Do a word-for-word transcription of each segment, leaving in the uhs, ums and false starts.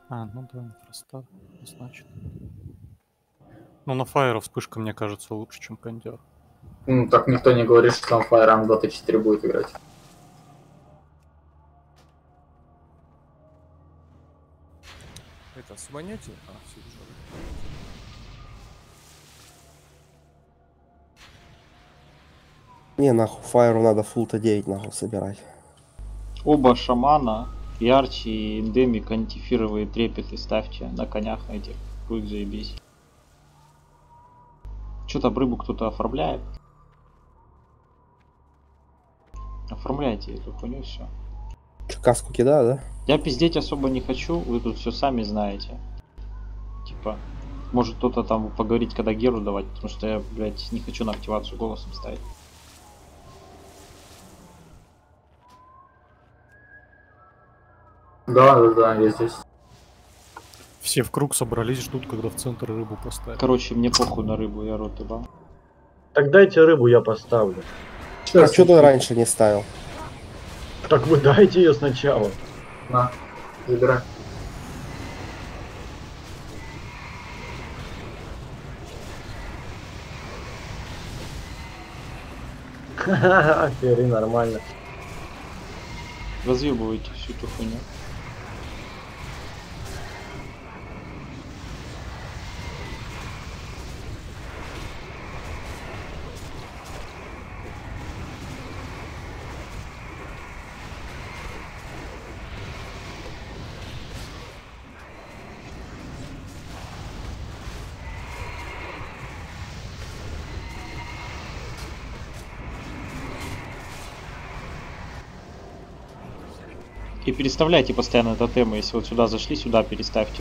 А, ну да, инфрастар, значит. Ну, на фаера вспышка, мне кажется, лучше, чем кондер. Ну, так никто не говорит, что там Fire Дота четыре будет играть. Это суманете? А, все, вижу. Не, нахуй, фаеру надо фул Т девять нахуй собирать. Оба шамана, и арчи, и эндемик, антифировые трепеты ставьте на конях этих. Будет заебись. Что там рыбу кто-то оформляет? Оформляйте эту хуйню, все. Че, каску кидаю, да? Я пиздеть особо не хочу, вы тут все сами знаете. Типа, может кто-то там поговорить, когда геру давать, потому что я, блядь, не хочу на активацию голосом ставить. Да, да, да, я здесь. Все в круг собрались, ждут, когда в центр рыбу поставят. Короче, мне похуй на рыбу, я рот ебал. Так дайте рыбу, я поставлю. А что ты раньше не ставил? Так вы дайте ее сначала. На, забирай. Ха-ха-ха, Ферри, нормально. Разъебывайте всю эту хуйню. И переставляйте постоянно тотемы, если вот сюда зашли, сюда переставьте.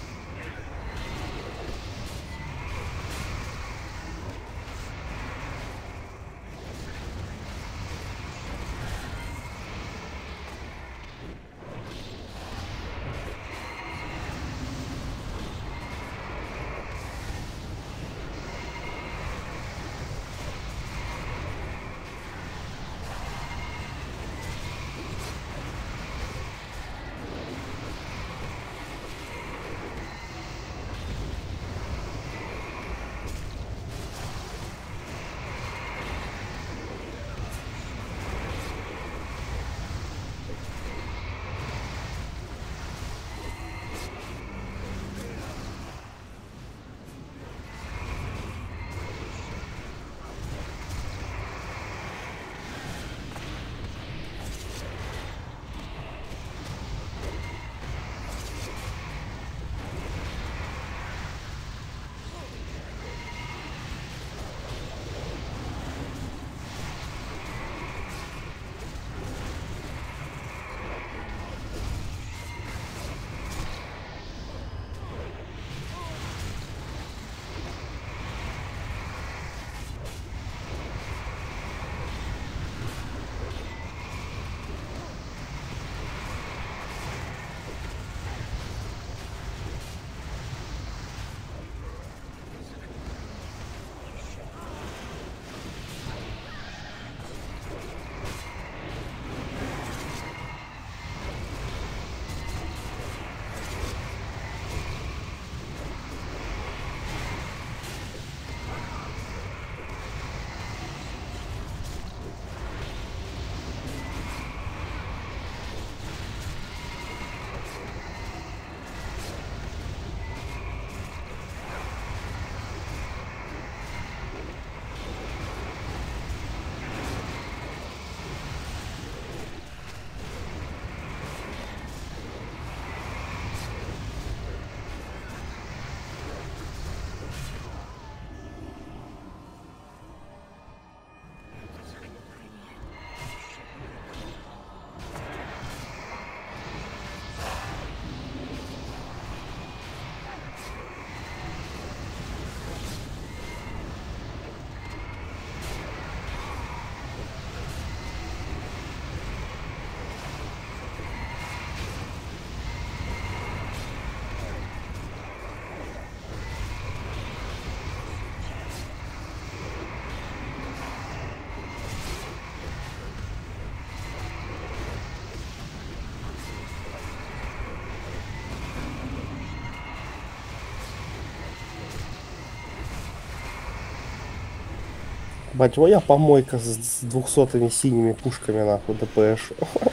Бать, твоя помойка с, с двухсотыми синими пушками, нахуй, ДПШ.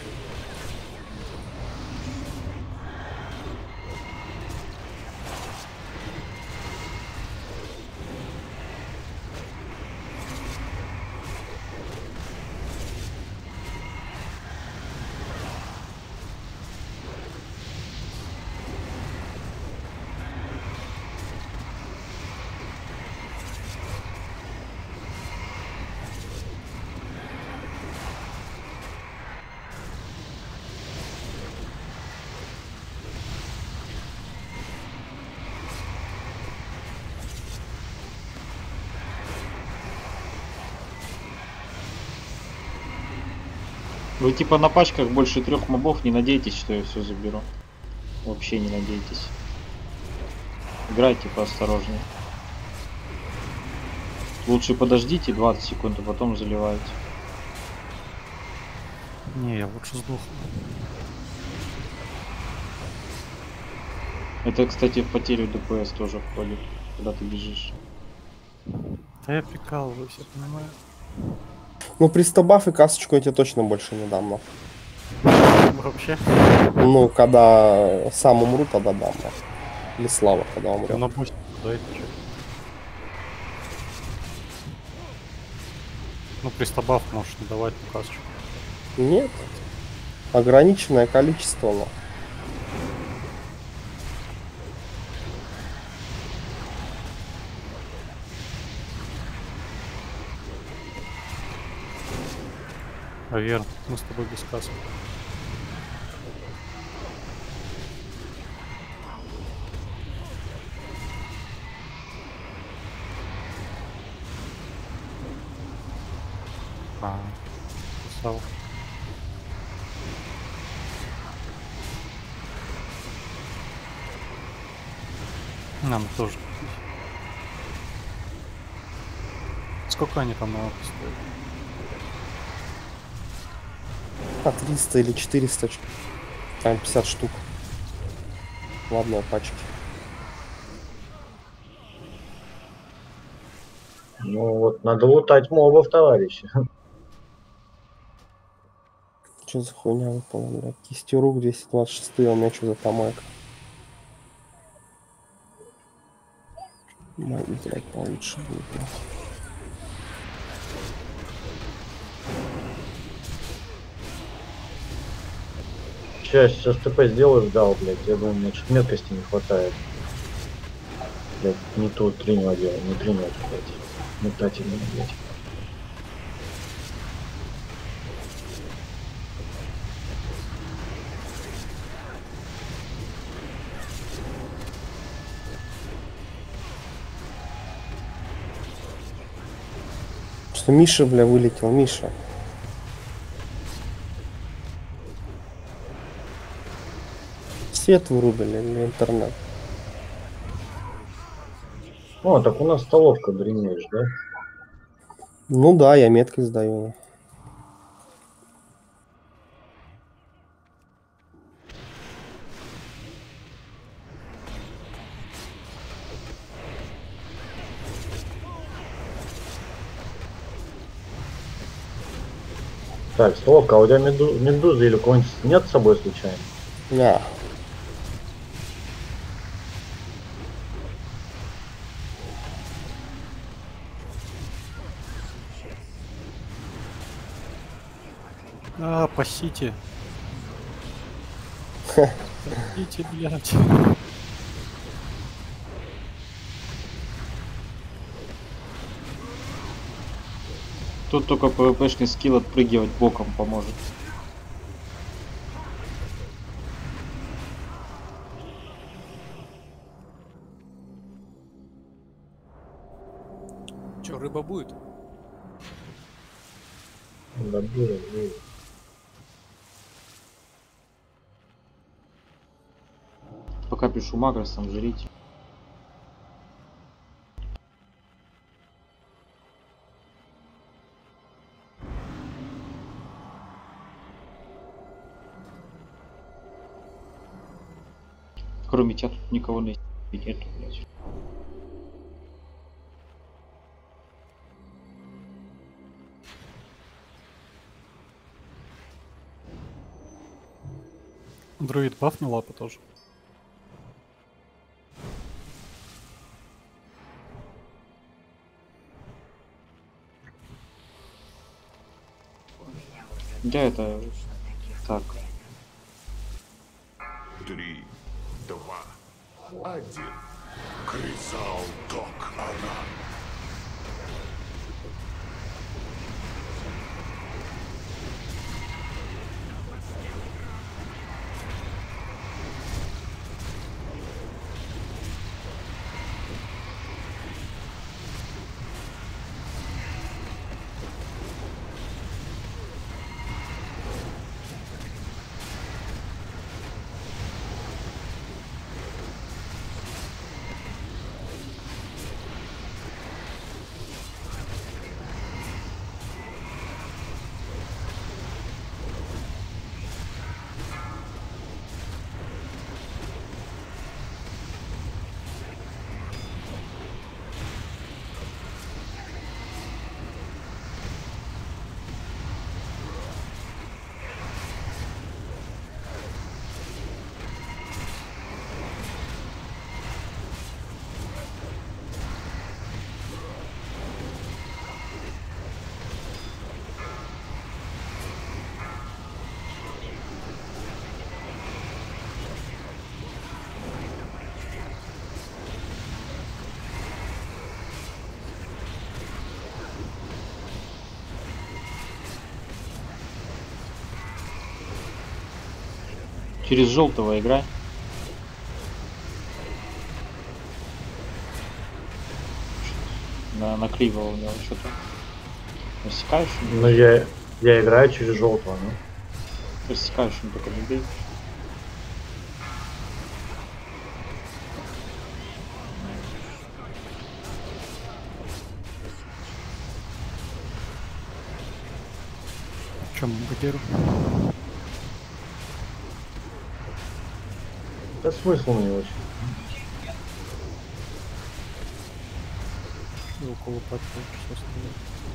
Вы типа на пачках больше трех мобов, не надейтесь, что я все заберу. Вообще не надейтесь. Играйте поосторожнее. Лучше подождите двадцать секунд, а потом заливайте. Не, я лучше сдохну. Это, кстати, в потерю ДПС тоже входит, когда ты бежишь. Да я прикалываюсь, я понимаю. Ну, при сто-бафе касочку я тебе точно больше не дам, нахуй. Вообще. Ну, когда сам умру, тогда дам, нахуй. Или Слава, когда умрет. На буст, дайте что. Ну, пристабав можешь не давать указочку. Нет. Ограниченное количество, но. А верно, мы с тобой без каски. А, красава. Нам тоже. Сколько они там на стоят? А, триста или четыреста, ч- там пятьдесят штук в одной пачке. Ну вот, надо лутать мобов, товарищи. Что за хуйня выпала, блядь? Кистью рук двести двадцать шесть, а у меня что за помойка? Мать, блядь, получше будет, блядь. Сейчас, сейчас ТП сделаю, сдал, блядь. Я думаю, мне чуть меткости не хватает. Блядь, не ту триню одел, не триню, блядь. Метательный, блядь. Что Миша, бля, вылетел, Миша. Свет вырубили или интернет? О, так у нас столовка, дренеешь, да? Ну да, я меткой сдаю. Так, столовка, а у тебя меду... медузы или кого-нибудь нет с собой случайно? На. А, пасите. Пасите, блядь. Тут только пвпшный скилл отпрыгивать боком поможет. Че, рыба будет? Да, будет, будет. Пока пишу магрос, там жрите. Кроме тебя тут никого нету, блядь. Друид бафни лапы тоже. Я это... Так. Три, два, один. Кризал Док Аран. Через желтого играй. На, на криво у него что-то. Рассекаешь? Ну я, я играю через желтого, ну. Рассекаешь, но только не бей. В чем Багиру? Да смысл не очень. Около пятого часа стоит.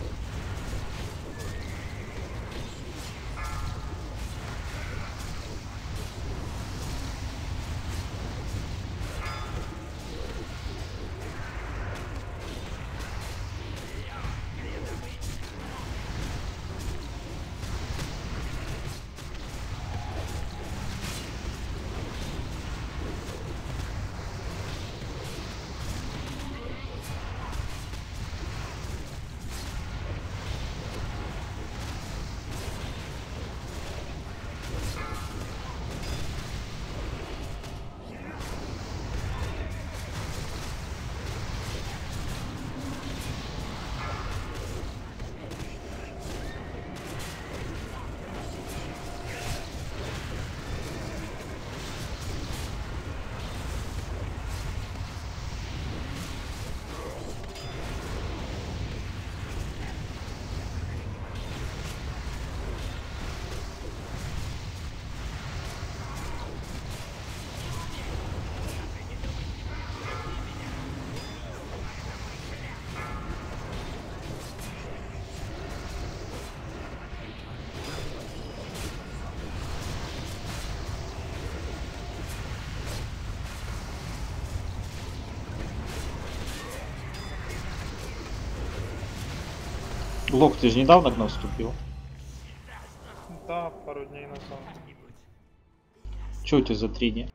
Лок, ты же недавно к нам вступил? Да, пару дней назад. Че у тебя за трини?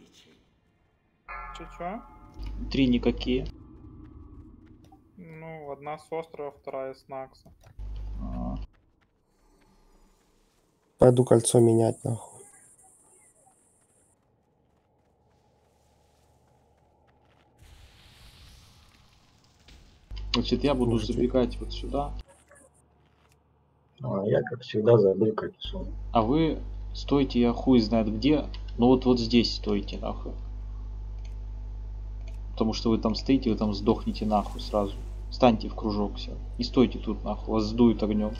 Че-че? Трини какие? Ну, одна с острова, вторая с Накса. А, Пойду кольцо менять, нахуй. Значит, я буду Мужики. забегать вот сюда, А я, как всегда, забыл кольцо. а вы стойте, я хуй знает где, но вот вот здесь стойте, нахуй. Потому что вы там стоите, вы там сдохнете нахуй сразу. Встаньте в кружок все. Не стойте тут нахуй, вас сдует огнем.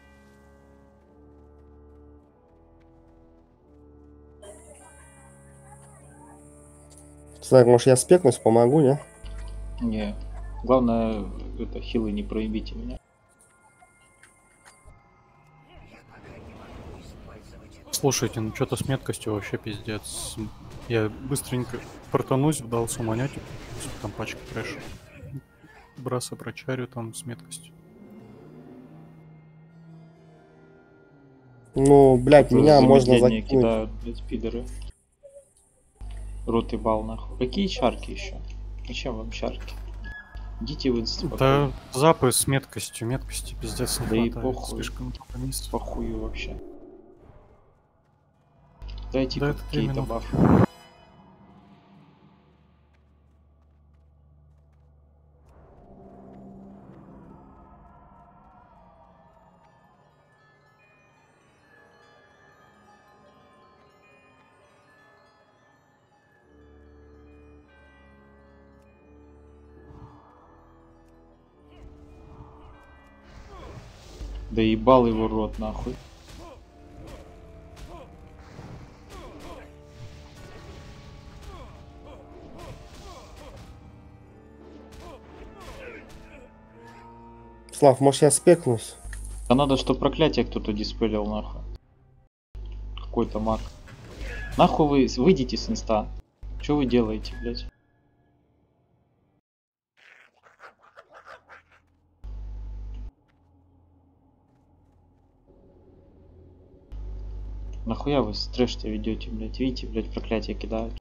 Слайк, может я спекнусь, помогу, не? Не. Главное, это хилы не проебите меня. Слушайте, ну что-то с меткостью вообще пиздец. Я быстренько портанусь, вдал суманятик, там пачка трэш. Браса прочарю там с меткостью. Ну, блядь, Это меня можно замедление закинуть. кидают, блядь, пидоры. Рот и бал нахуй. Какие чарки еще? Зачем вам чарки? Идите в инст Да запы с меткостью, меткости пиздец не Да и хватает. похуй. Слишком компромисс. Похую вообще. Дайте Да, это три какие-то минуты. бафы. Да ебал его рот нахуй. Слав, может я спекнусь? А надо, что проклятие кто-то диспелил нахуй. Какой-то маг. Нахуй вы выйдите с инста. Что вы делаете, блядь? Нахуя вы трэш-то ведете, блядь? Видите, блядь, проклятие кидают.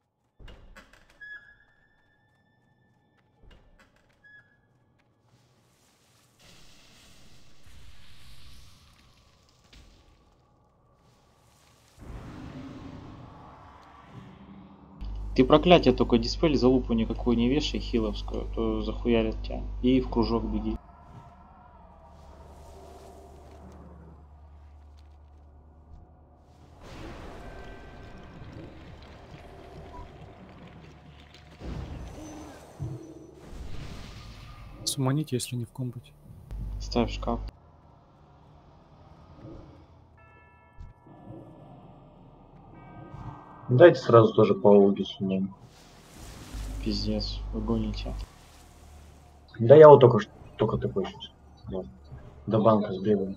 Ты проклятие только диспель, залупу никакую не вешай, хиловскую, то захуярят тебя. И в кружок беги. Суманите, если не в комбате. Ставь шкаф. Дайте сразу тоже по Олге сумеем. Пиздец, вы гоните. Да я вот только что, только такой сейчас. Вот. До банка сбегаем.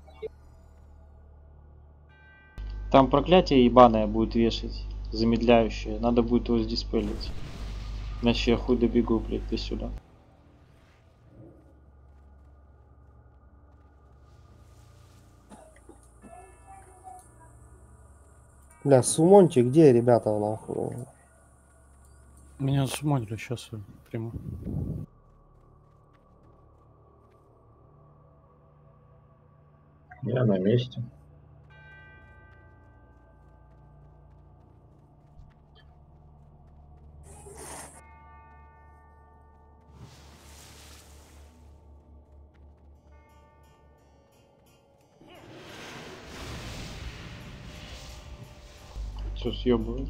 Там проклятие ебаное будет вешать. Замедляющее. Надо будет его сдиспелить. Иначе я хуй добегу, блядь, до сюда. Бля, сумоньте где, ребята, нахуй? Меня суманили, сейчас я приму. Я на месте. Все съебывает.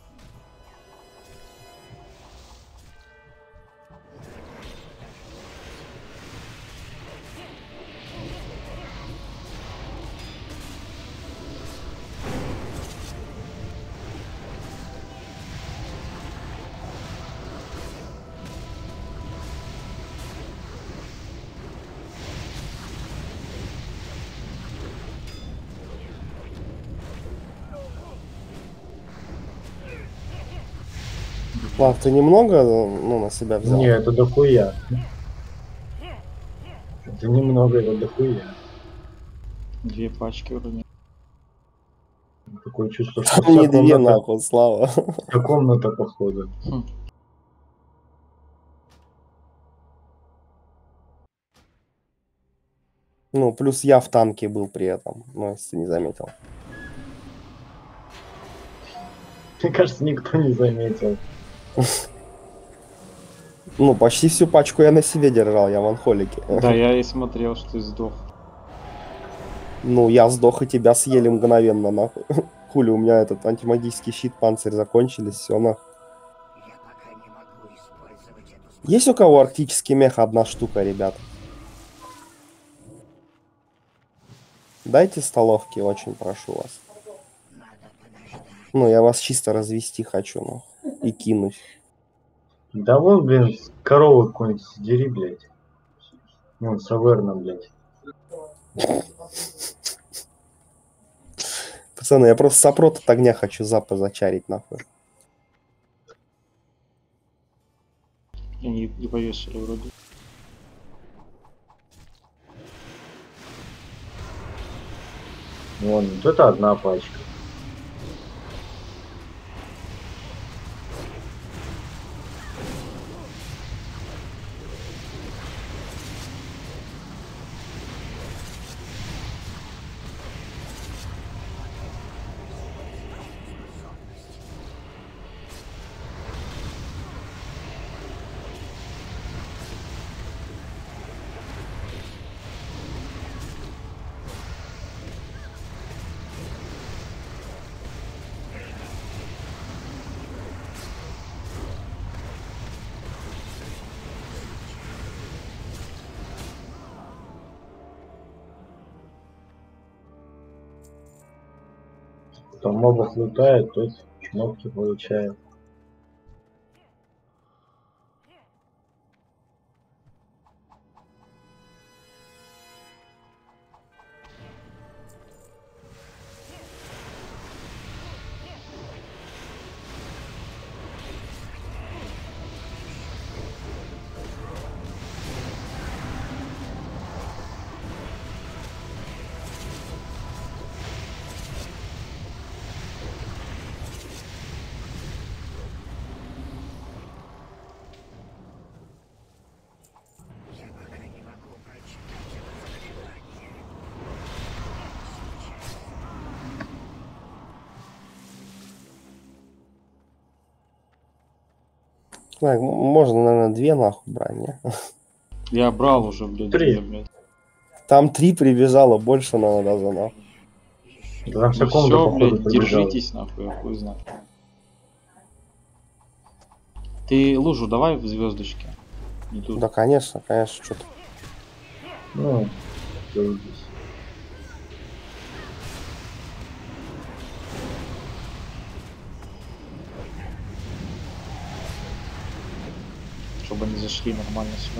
Слав, ты немного, ну, на себя взял? Не, это дохуя. Это немного, это дохуя. Две пачки вроде. Такое чувство, что Там не вся две, комната, нахуй, Слава. вся комната походу. Хм. Ну, плюс я в танке был при этом, ну, если ты не заметил. Мне кажется, никто не заметил. Ну, почти всю пачку я на себе держал, я в анхолике. Да, я и смотрел, что ты сдох. Ну, я сдох, и тебя съели мгновенно, нахуй. Хули, у меня этот антимагический щит, панцирь закончились, все, нахуй. Есть у кого арктический мех одна штука, ребят? Дайте столовки, очень прошу вас. Ну, я вас чисто развести хочу, нахуй, и кинуть. Да вон, блин, корову какую-нибудь сдери, блядь. Вон, Саверна, блядь. Пацаны, я просто сопрот от огня хочу запа зачарить, нахуй. Я не, не повешали вроде. Вон, вот это одна пачка. Там мобов лутает, тут кнопки получает. Так, можно, наверное, две нахуй брать, не? Я брал уже, блядь. Три. две, блядь. Там три прибежало, больше надо даже, нахуй. Да там Ну секунду, все, походу, блядь, пробежала. держитесь, нахуй, я хуй знаю. Ты лужу давай в звездочке. Не тут. Да, конечно, конечно, что-то. Ну, заебись. Чтобы они зашли нормально сюда.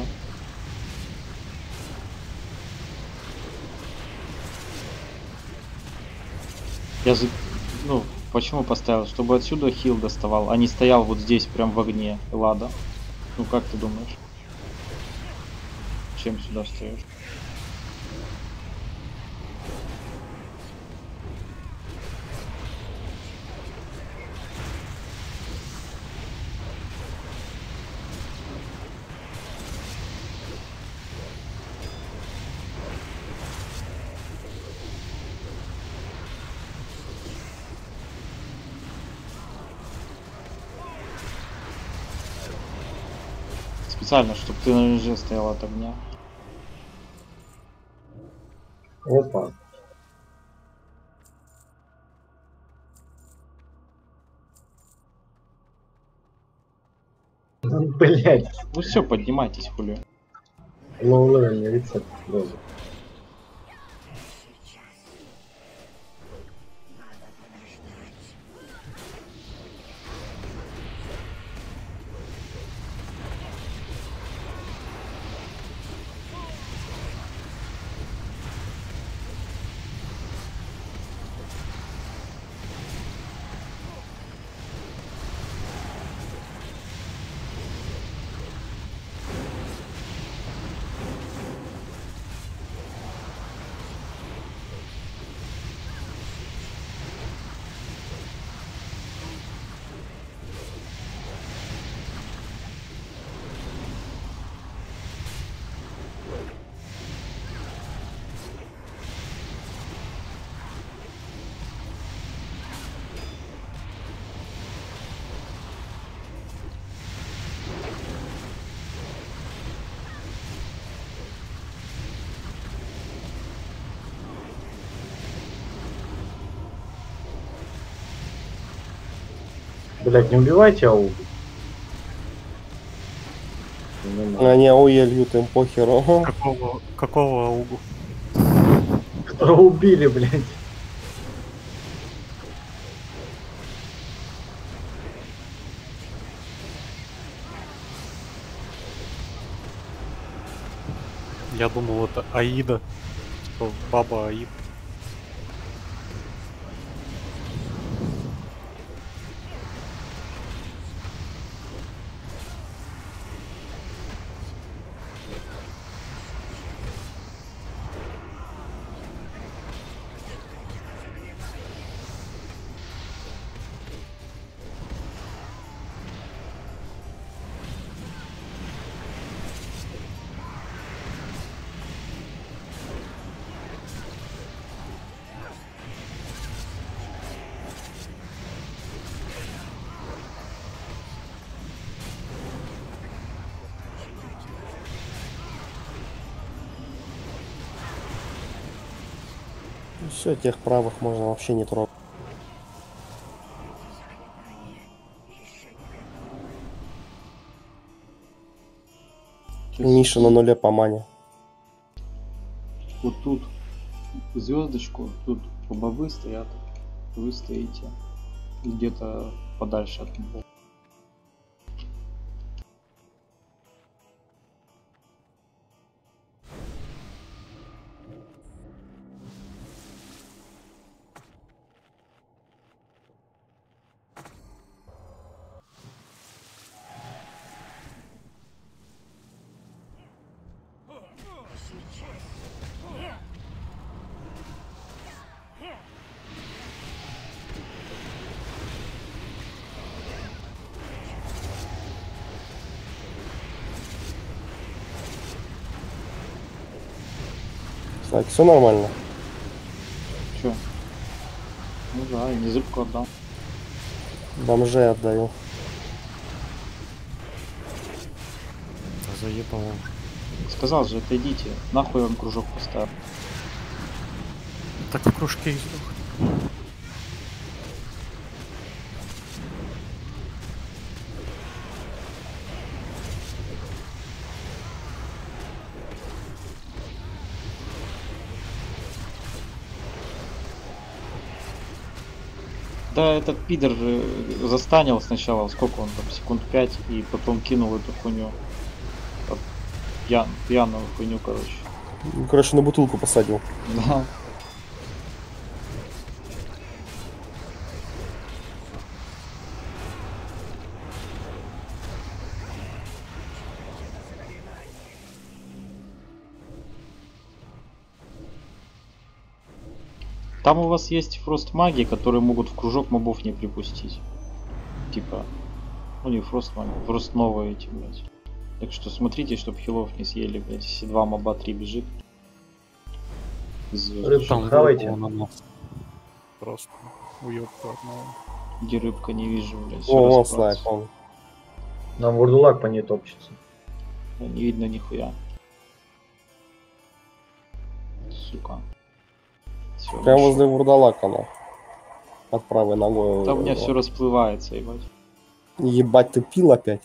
Я за... Ну, почему поставил? Чтобы отсюда хил доставал, а не стоял вот здесь, прям в огне. Лада. Ну как ты думаешь? Чем сюда стоишь? Специально, чтобы ты на ниже стоял от огня. Опа. Блять, Ну все, поднимайтесь, хули. лоу-левельный рецепт дозы. Блять, не убивайте аугу. Не надо. Они ауель им похеру. Какого, какого аугу? Которого убили, блять. Я думал, это Аида. Типа баба Аид. Все, тех правых можно вообще не трогать. Миша на нуле по мане. Вот тут звездочку, тут бобы стоят, вы стоите где-то подальше от него. Так, все нормально. Чё? Ну да, и не зыбку отдал. Бомжей отдаю. Заебал. Сказал же, отойдите. Нахуй я вам кружок поставил. Так в кружке и сдох. Да, этот пидор э, застанил сначала, сколько он там, секунд пять, и потом кинул эту хуйню. Под Пьян, пьяную хуйню, короче. Ну, короче, на бутылку посадил. Да. Там у вас есть фрост маги, которые могут в кружок мобов не припустить. Типа, ну не фрост маги, фрост новые эти, блядь. Так что смотрите, чтоб хилов не съели, блядь, если два моба три бежит. Рыбку Там хавайте. выпало на нас. Просто уёбка одного. Где рыбка не вижу, блядь. всё О, вон распалось. слайд, он. Нам вурдулак по ней топчется. Не видно нихуя. Сука. Всё, Прям нашёл. возле вурдалака, на. Под правой ногой. Там у меня все расплывается, ебать. Ебать, ты пил опять?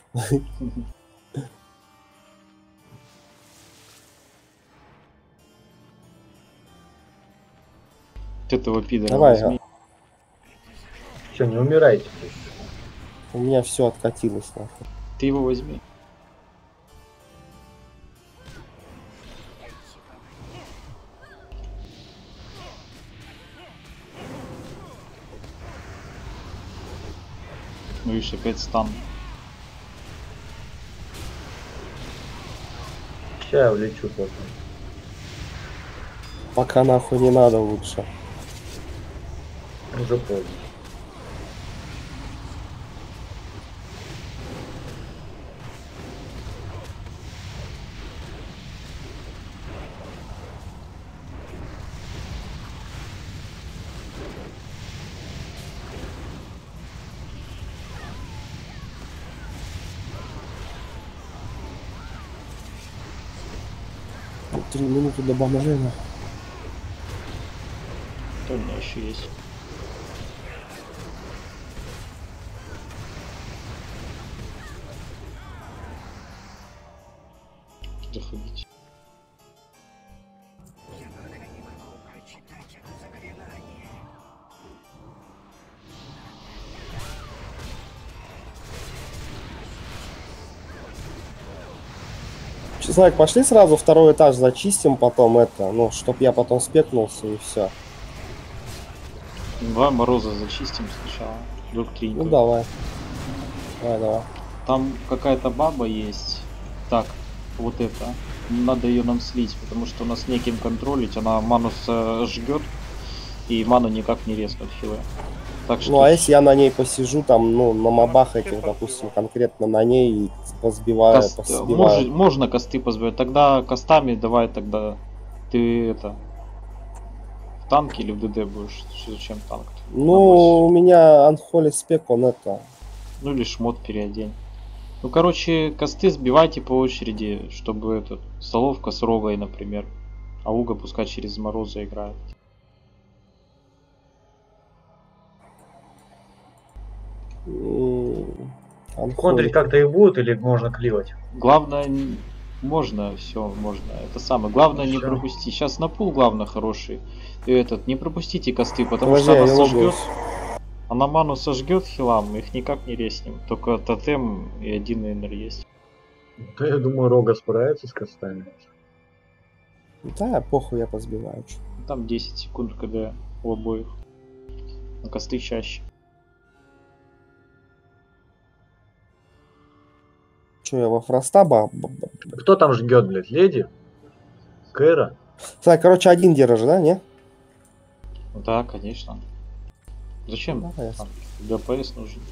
Вот этого пидора Давай, возьми. Че, не умирайте? блядь? У меня все откатилось, нахуй. Ты его возьми. Ну видишь, опять стан. Ща я влечу потом. Пока нахуй не надо лучше. Уже поздно. Три минуты до бомжения. Что у меня еще есть? Заходите. Чеснок, пошли сразу второй этаж зачистим, потом это, ну, чтоб я потом спекнулся и все. Два мороза зачистим сначала. Доктринку. Ну давай. Давай, давай. Там какая-то баба есть. Так, вот это. Надо ее нам слить, потому что у нас неким контролить. Она ману жгет и ману никак не резнуть хилы. Так что... Ну а если я на ней посижу, там, ну, на мобах этих, допустим, конкретно на ней и позбиваю, Каст- посбиваю. Может, можно косты позбивать. Тогда костами давай тогда ты это в танке или в ДД будешь? Зачем танк? Ну, у меня Unholy Spec, он это... Ну или шмот переодень. Ну короче, косты сбивайте по очереди, чтобы этот столовка с Рогой, например. А Уга пускай через морозы играет. Он Контрить ходит. как-то и будут или можно кливать? Главное, н- можно, все, можно. Это самое. Главное не Всё. пропустить. Сейчас на пул главное хороший. И этот, не пропустите косты, потому Подожди, что я она не сожгет. логаюсь. Она ману сожгет хилам, их никак не резнем. Только тотем и один инер есть. Да, я думаю, Рога справится с костами. Да, похуй, я позбиваю. чё. Там десять секунд, когда у обоих. На косты чаще. Че, я во фроста ба- ба- ба- Кто там жгет, блядь? Леди? Кэра? Так, короче, один держи, да, не? Да, конечно. Зачем? Давай, я А, ДПС нужен.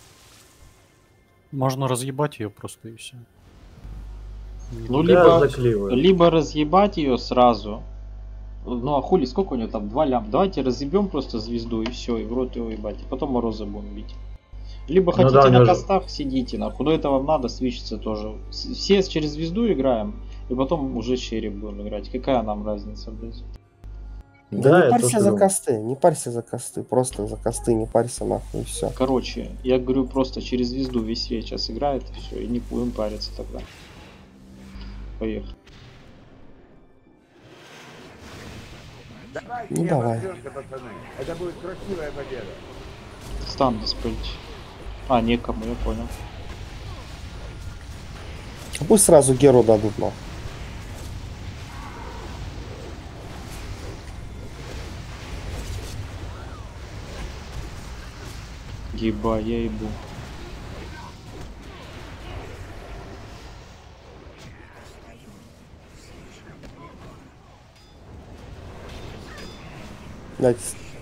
Можно разъебать ее просто и все. Ну, Я либо, закливаю. либо разъебать ее сразу. Ну, а хули, сколько у нее там? Два лям. Давайте разъебем просто звезду и все, и в рот его ебать. И потом Мороза будем бить. Либо Ну хотите да, у на него же- костах, сидите, нахуй. Но это вам надо, свичиться тоже. С- Все через звезду играем, и потом уже череп будем играть. Какая нам разница, блядь? Да, Да, не я парься тоже за думаю. косты, не парься за косты, просто за косты не парься нахуй и все. Короче, я говорю, просто через звезду весь рейд сейчас играет, и все, и не будем париться тогда. Поехали. Ну давай. Это будет красивая победа. Стан диспелить. А, некому, я понял. А пусть сразу Геру дадут нахуй. Еба, я ебу. Блядь,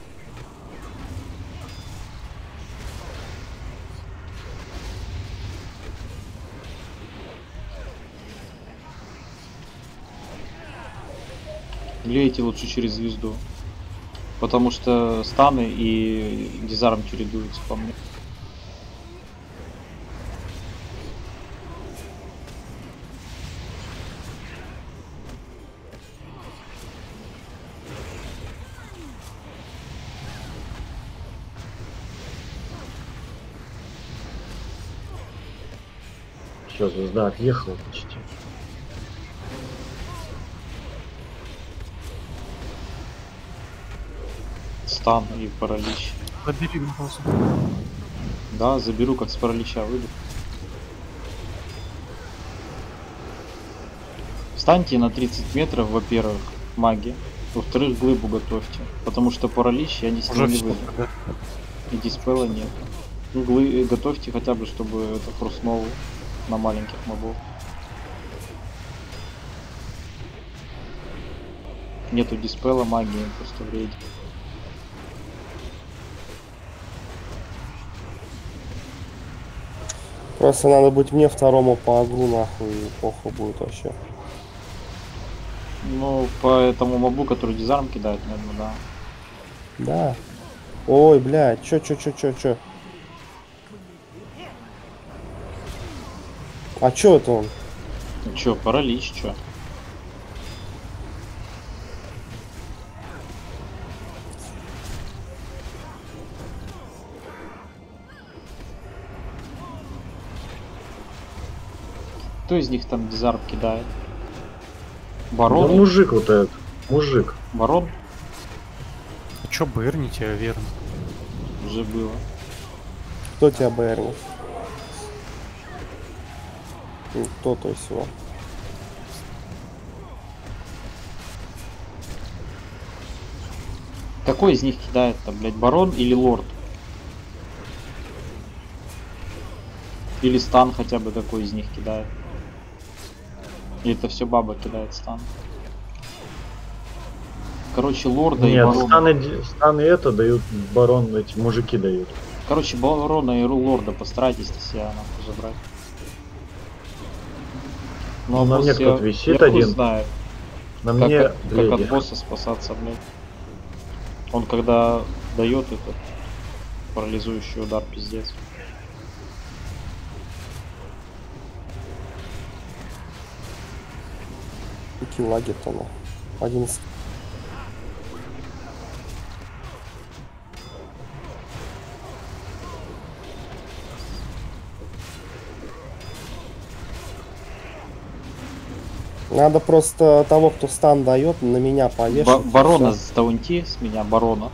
Лейте лучше через звезду. Потому что станы и дизарм чередуются по мне. Все, звезда отъехала почти. Стан и паралич. Забери Мороза. Да, заберу, как с паралича выйду. Встаньте на тридцать метров, во-первых, маги. Во-вторых, глыбу готовьте. Потому что паралич я не с Уже ним не все, выйду. да? И диспела нет. Ну, глы... готовьте хотя бы, чтобы это фрустнову на маленьких мобов. Нету диспела, магии просто в рейде. просто надо быть мне второму по агру нахуй, и похуй будет вообще. Ну, по этому мобу, который дизарм кидает, наверное, да. Да. Ой, блядь, чё, чё, чё, чё, чё? А чё это он? Ну чё, паралич, чё? Кто из них там дизарм кидает? Да Барон? мужик вот этот. Мужик. Барон? А чё бэрните, верно? Уже было. Кто тебя бэрнил? Ну, кто то есть его? Какой из них кидает-то, блядь, барон или лорд? Или стан хотя бы какой из них кидает? Или это все баба кидает стан? Короче, лорда и Нет, барона. станы, ди- станы это дают, барон эти мужики дают. Короче, барона и лорда постарайтесь на себя нахуй забрать. Ну, на босс мне я- кто-то висит я хуй один. знает, На как, мне от, как леди. от босса спасаться, блядь. Он когда дает этот парализующий удар, пиздец. Какие лаги-то, ну? Один с- Надо просто того, кто стан дает, на меня повешать. Ба- и барона всё. с таунти, с меня барона.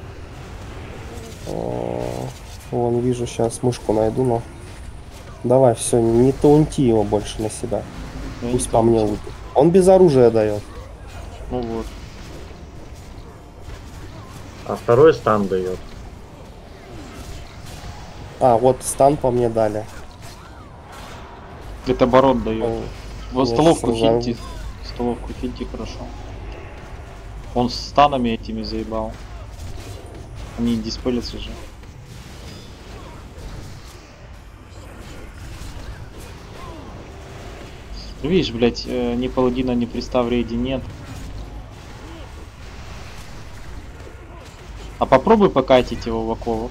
О, Вон, вижу, сейчас мышку найду, но... Давай, все, не таунти его больше на себя. Я Пусть не по мне таунти. уйдет. Он без оружия дает. Ну вот. А второй стан дает. А, вот стан по мне дали. Это барон дает. О, Вот я столовку щас разорву. хинти. Столовку хинти хорошо. Он с станами этими заебал. Они диспелятся же. Видишь, блять, э, ни паладина, ни приста в рейде нет. А попробуй покатить его в оковах.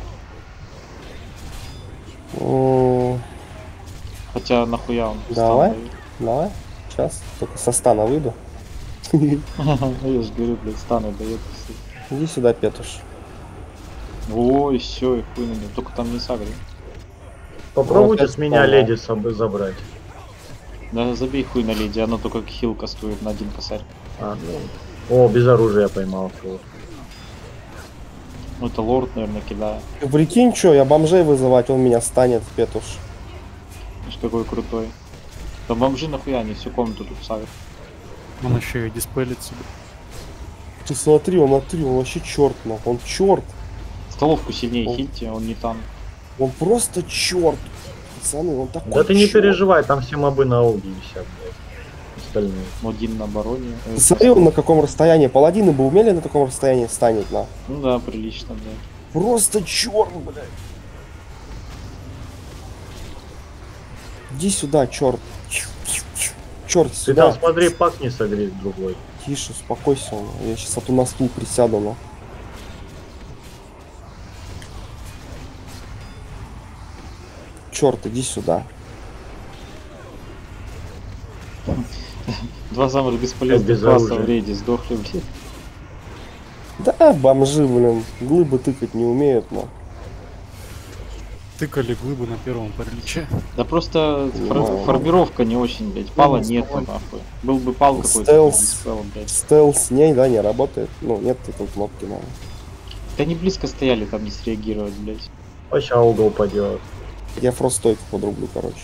М, Хотя нахуя он Давай. стан дает. Давай, сейчас, только со стана выйду. Я же говорю, блядь, станы дает. Иди сюда, Петуш. Ой, все, и хуй на него. Только там не сагри. Попробуйте Вот с меня это леди с собой забрать. Да забей хуй на леди, она только хилка стоит на один косарь. А, ну. О, без оружия поймал. Вот. Ну это лорд, наверное, кидает. Ты прикинь, что, я бомжей вызывать, он меня станет, Петуш. Ишь, какой крутой. Да бомжи нахуя, они всю комнату тут сагрят. Он еще и диспелит себе. Ты смотри, он смотри, он вообще черт, нахуй, он черт. Столовку сильнее О. хильте, он не танк. Он просто черт. Пацаны, он такой Да ты не чёрт. переживай, там все мобы на ауге висят, блядь. Остальные. Один на обороне. Э, Ты смотри, он на каком расстоянии. Паладины бы умели на таком расстоянии станет, на. Ну да, прилично, блядь. Просто черт, блядь. Иди сюда, черт. Черт, Ты сюда. там смотри, пак не согреть другой. Тише, успокойся. Я сейчас а то на стул присяду, но. Черт, иди сюда. Два самых бесполезных без класса оружия. в рейде сдохли, блядь. Да, бомжи, блин, глыбы тыкать не умеют, но. Тыкали глыбы на первом параличе. Да просто фор- Понимаю. формировка не очень, блядь. Пала Ну, нету, вставай. нахуй. Был бы пал какой-то, Стелс. диспел, блядь. Стелс не, да, не работает. Ну, нет этой кнопки, надо. Да они близко стояли, там не среагировать, блядь. Вообще угол поделать. Я фростойку подрублю, короче.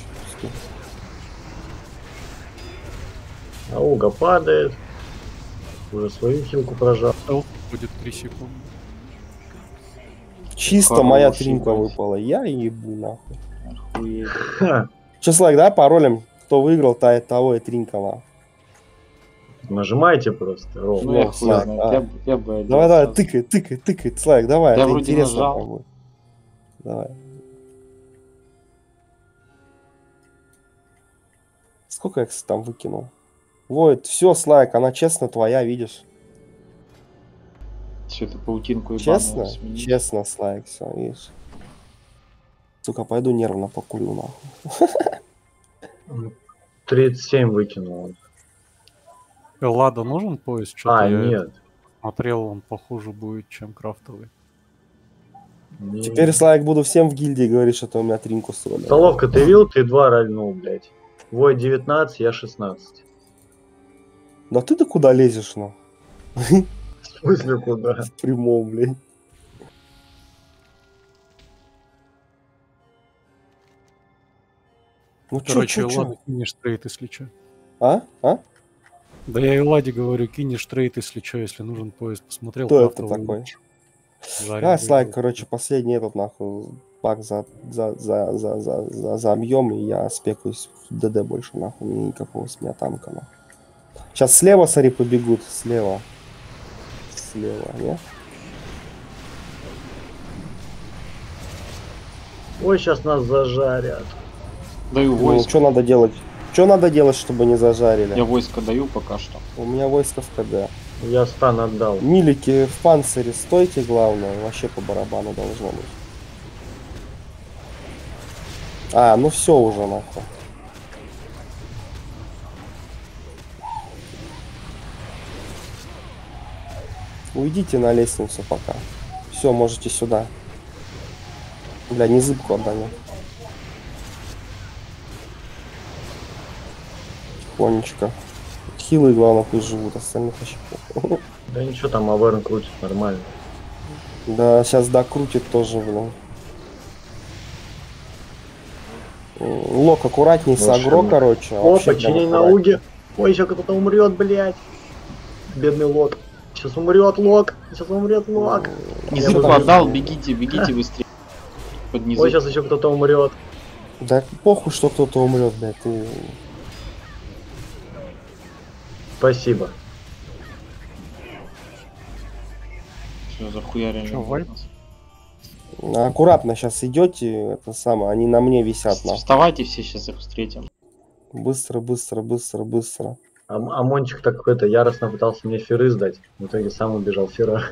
Ауга падает. Уже свою хилку прожал. Стелс будет три секунды. Чисто Хороший, моя тринка блядь. выпала. Я ебу, нахуй. Охуеть. Ха. Че, Слайк, да, паролем? Кто выиграл, та, того и тринка, на. Нажимайте просто. Ну Ровно. я Ну, хуй Слайк, знает, а. я, б- я бы одел Давай, давай, сразу. тыкай, тыкай, тыкай, Слайк, давай, Я это вроде интересно нажал. там будет. Давай. Сколько я, кстати, там выкинул? Вот, все, Слайк, она честно твоя, видишь? Всё это паутинку и Честно? сменить. Честно, Слайк, все, видишь? Сука, пойду нервно покурю, нахуй. тридцать семь выкинул. Эллада нужен пояс? Что-то А, я нет. смотрел, он похуже будет, чем крафтовый. Не- Теперь, Слайк, буду всем в гильдии говорить, что ты у меня тринку строили. Столовка, ты видел? Ты два рольнул, блядь. Вой девятнадцать, я шестнадцать. Да ты-то куда лезешь, ну? В смысле куда? В прямом, блин. Ну чё, Короче, чё, чё? Элладе кинешь трейд, если чё. А? А? Да я Элладе говорю, кинешь трейд, если чё, если нужен пояс. Посмотрел. Кто это крафтовый, такой? жареный А, Слайк, был. короче, последний этот, нахуй, пак за, за, за, за, за, за, за объем, и я спекаюсь в ДД больше, нахуй, мне никакого с меня танка, нахуй. Сейчас слева, смотри, побегут, слева. Слева, не? Ой, сейчас нас зажарят. Даю Ну, войско. что надо делать? Что надо делать, чтобы не зажарили? Я войско даю пока что. У меня войско в КД. Я стан отдал. Милики в панцире, стойте, главное, вообще по барабану должно быть. А, ну все уже, нахуй. Уйдите на лестницу пока. Все, можете сюда. Бля, не зыбку отдали. Тихонечко. Хилы, главное, пусть живут, остальных вообще похуй. Да ничего, там Аверн крутит нормально. Да, сейчас докрутит тоже, блин. Лок аккуратней с агро, Волшебно. короче. О, вообще прям подчинение аккуратней. науги. Ой, еще кто-то умрет, блядь. Бедный Лок. Сейчас умрет Лок. Сейчас умрет Лок. Язык буду- отдал, бегите, бегите быстрее. Под Ой, низы. сейчас еще кто-то умрет. Да похуй, что кто-то умрет, блядь. Ты... Спасибо. Что за хуярин? Чё, вайп? Аккуратно сейчас идете, это самое, они на мне висят, на. Вставайте все, сейчас их встретим. Быстро, быстро, быстро, быстро. А, а Мончик так это яростно пытался мне феры сдать. В итоге сам убежал фера.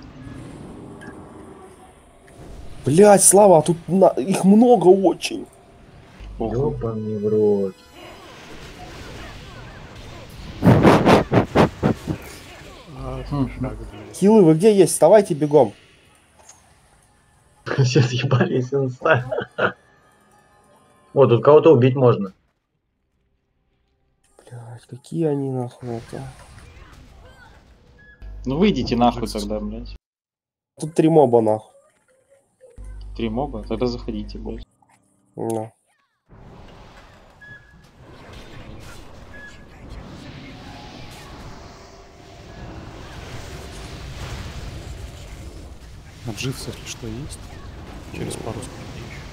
Блять, Слава, а тут на... их много очень. Похуй. Ёбаный в рот. А, Хм. шаг, блядь. Хилы, вы где есть? Вставайте бегом. Все съебались инста. Вот, тут кого-то убить можно. Блять, какие они нахуй это. Ну выйдите нахуй тогда, блядь. Тут три моба нахуй. Три моба, тогда заходите, блядь. На. На дживс, если что, есть. Через пару скрипей еще.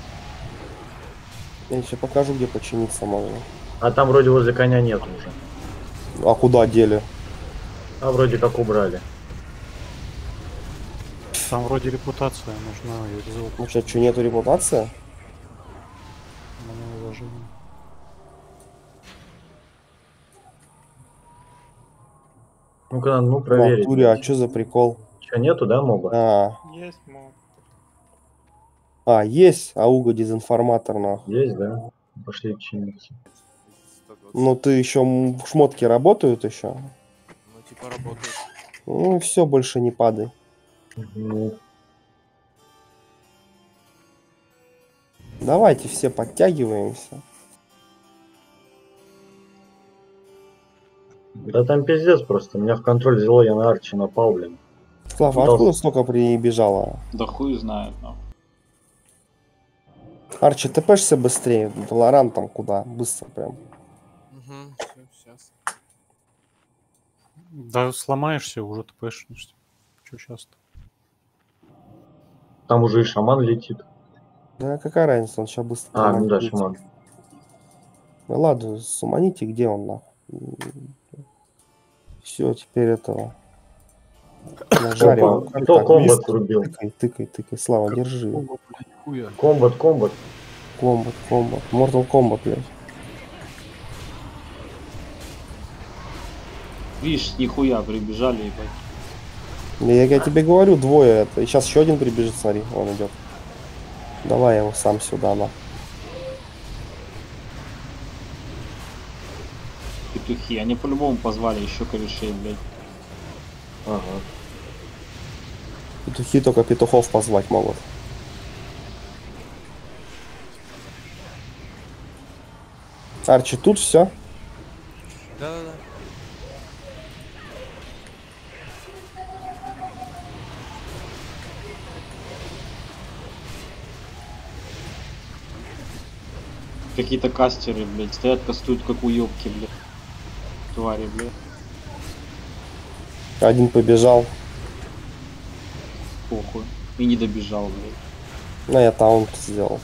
Я еще покажу, где починиться можно. А там вроде возле коня нет уже. А куда дели? А вроде как убрали. Там вроде репутация нужна, я взял Ну что, что, нету репутации? на уложение. Ну-ка, ну В проверить. натуре, а что за прикол? Че, нету, да, моба? А, Есть мод. а, есть Ауга дезинформатор нахуй. Есть, да? Пошли чиниться. Ну ты еще м, шмотки работают еще? Ну, типа работает. Ну все, больше не падай. Ну, Давайте все подтягиваемся. да там пиздец просто. Меня в контроль взяло, я на Арчи напал, блин. Слава, Да. откуда столько прибежало? Да хуй знает, нахуй. Арчи, ты пешься быстрее. Лоран там куда? Быстро прям. Угу, сейчас. Да сломаешься, уже тпшнешься. Че сейчас-то? Там уже и шаман летит. Да какая разница, он сейчас быстро. А, там ну да, открыется. шаман. Ну ладно, суманите, где он нахуй. Все, теперь этого. Нажарим. Кто, кто Так, комбат лист. врубил? Тыкай, тыкай, тыкай. Слава, держи. Ого, блядь, хуя. Комбат, комбат. Комбат, комбат. Mortal Kombat, блядь. Видишь, нихуя прибежали, ебать. Я, я тебе говорю, двое это. И сейчас еще один прибежит, смотри, он идет. Давай я его сам сюда, на. Петухи, они по-любому позвали еще корешей, блядь. Ага. Петухи только петухов позвать могут. Арчи, тут все. Да-да-да. Какие-то кастеры, блядь, стоят, кастуют как уёбки, блядь. Твари, блядь. Один побежал. Похуй. И не добежал, блядь. Ну, я таунт сделал.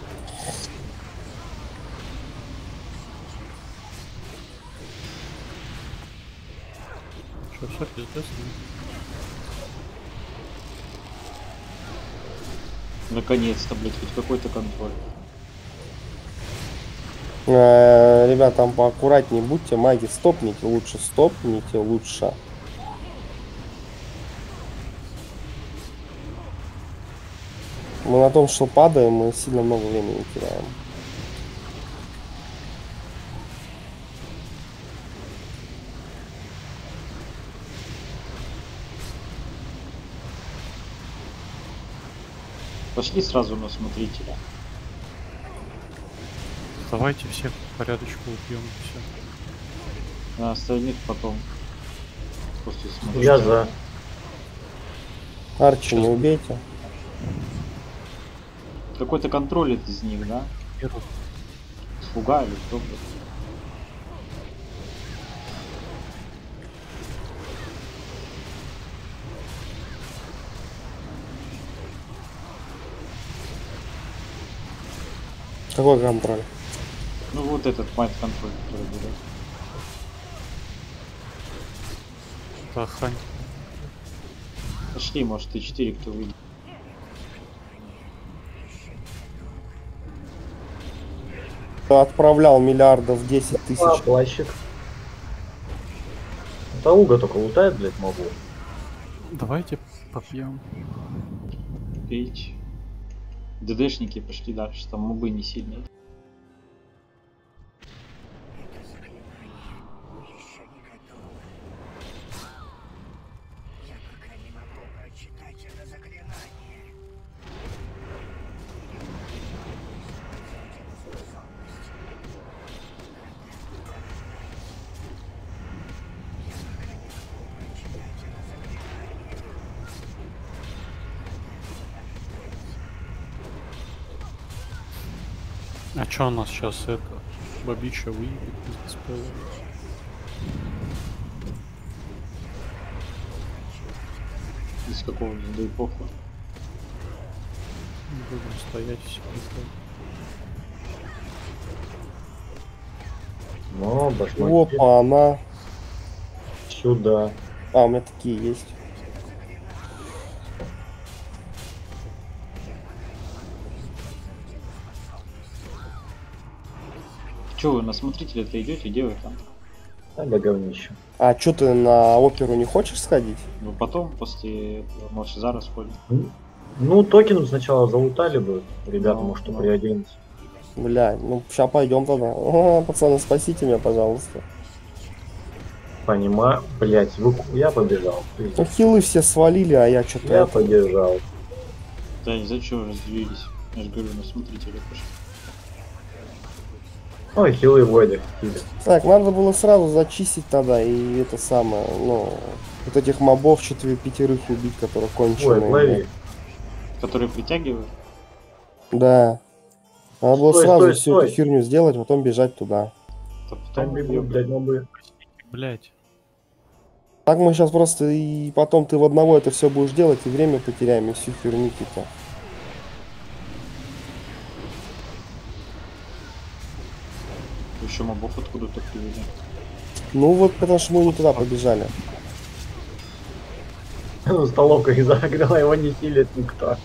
Че, все пиздец? Наконец-то, блядь, хоть какой-то контроль. Э, ребят, там поаккуратнее будьте, маги, стопните, лучше стопните, лучше. Мы на том, что падаем, мы сильно много времени теряем. Пошли сразу на смотрителя. Давайте всех по порядочку убьем и все. А остальных потом. После смотрю. Я за. Арчи не убейте. Какой-то контроль из них, да? Первый. Слуга или кто, блядь? Какой контроль? Ну вот этот мать контроль, который берет. Это охранник. Пошли, может, и четыре кто выйдет. Отправлял миллиардов десять тысяч. А, плащик. Тауга только лутает, блядь, могу. Давайте попьем. Пить. ДДшники пошли дальше, там мобы не сильные. А чё у нас сейчас это? Бабича выебет из диспела. Из какого да и похуй. Будем стоять все. Ну, башмаки. Опа, она. Сюда. А, у меня такие есть. Че вы на смотрителя-то идете, где вы там? А, да говнище. А чё ты на оперу не хочешь сходить? Ну потом, после этого, может, зараз ходим. Ну, токен сначала залутали бы, ребята, Ну, может, ну. приоденется. Бля, ну сейчас пойдем тогда. О, пацаны, спасите меня, пожалуйста. Понимаю, блять, вы... я побежал. Ну хилы все свалили, а я что-то... Я побежал. Да, из-за чего разделились? Я же говорю, на смотрителя пошли. Ой, хилы войды. Так, надо было сразу зачистить тогда и это самое, ну, вот этих мобов четыре пятерых убить, которые конченые. Ой, лови. Которые притягивают? Да. Надо было Стой, сразу стой, всю стой. эту херню сделать, потом бежать туда. То Там потом бегут, блядь, мобы. Блять. Так мы сейчас просто и потом ты в одного это все будешь делать, и время потеряем, и всю херню типа. еще мобов откуда-то привели. Ну вот потому что мы не туда побежали. Столовка и загрела, его не хилит никто.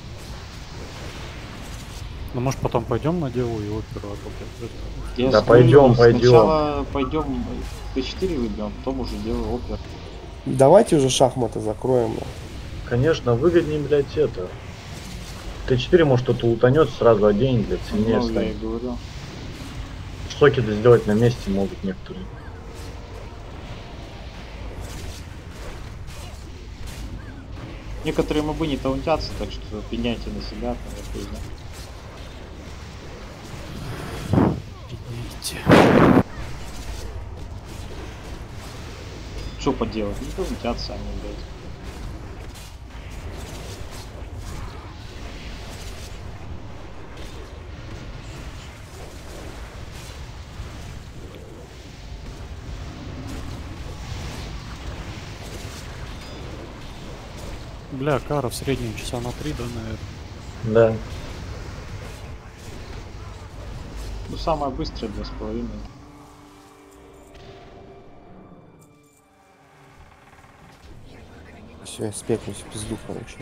Ну может потом пойдем на делу и оперу, а то, блядь, это- Я Да смотрю, пойдем, пойдем. Сначала пойдем Т четыре выберем, потом уже делаю опер. Давайте уже шахматы закроем. Конечно, выгоднее, блядь, это. Т четыре, может, кто-то утонет, сразу оденет, блядь, сильнее Ну, я и станет. говорю. Соки-то сделать на месте могут некоторые. Некоторые мобы не таунтятся, так что пеняйте на себя, там, я хуй знаю. Идите. Что поделать? Не таунтятся они, блядь. Бля, кара в среднем часа на три, да, наверное. Да. Ну, самое быстрое два с половиной. Все, я спекнусь в пизду, короче.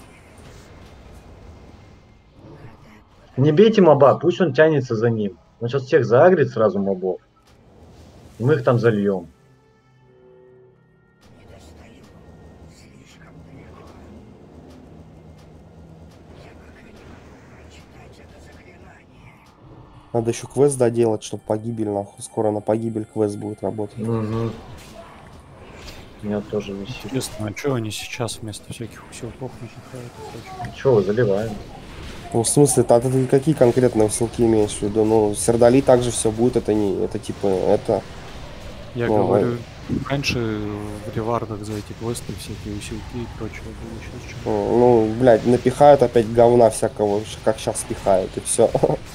Не бейте моба, пусть он тянется за ним. Он сейчас всех заагрит сразу мобов. И мы их там зальем. Надо еще квест доделать, чтобы погибель, нахуй. Скоро на погибель квест будет работать. Угу. Меня тоже висит. Интересно, а что они сейчас вместо всяких усилков нахихают и прочего? Че, заливаем. Ну, в смысле, а ты какие конкретно усилки имеешь в виду? Ну, Сердали также все будет, это не, это типа, это... Я Ну, говорю, раньше в ревардах за эти квесты всякие усилки и прочее было, сейчас что. Ну, блядь, напихают опять говна всякого, как сейчас пихают, и все.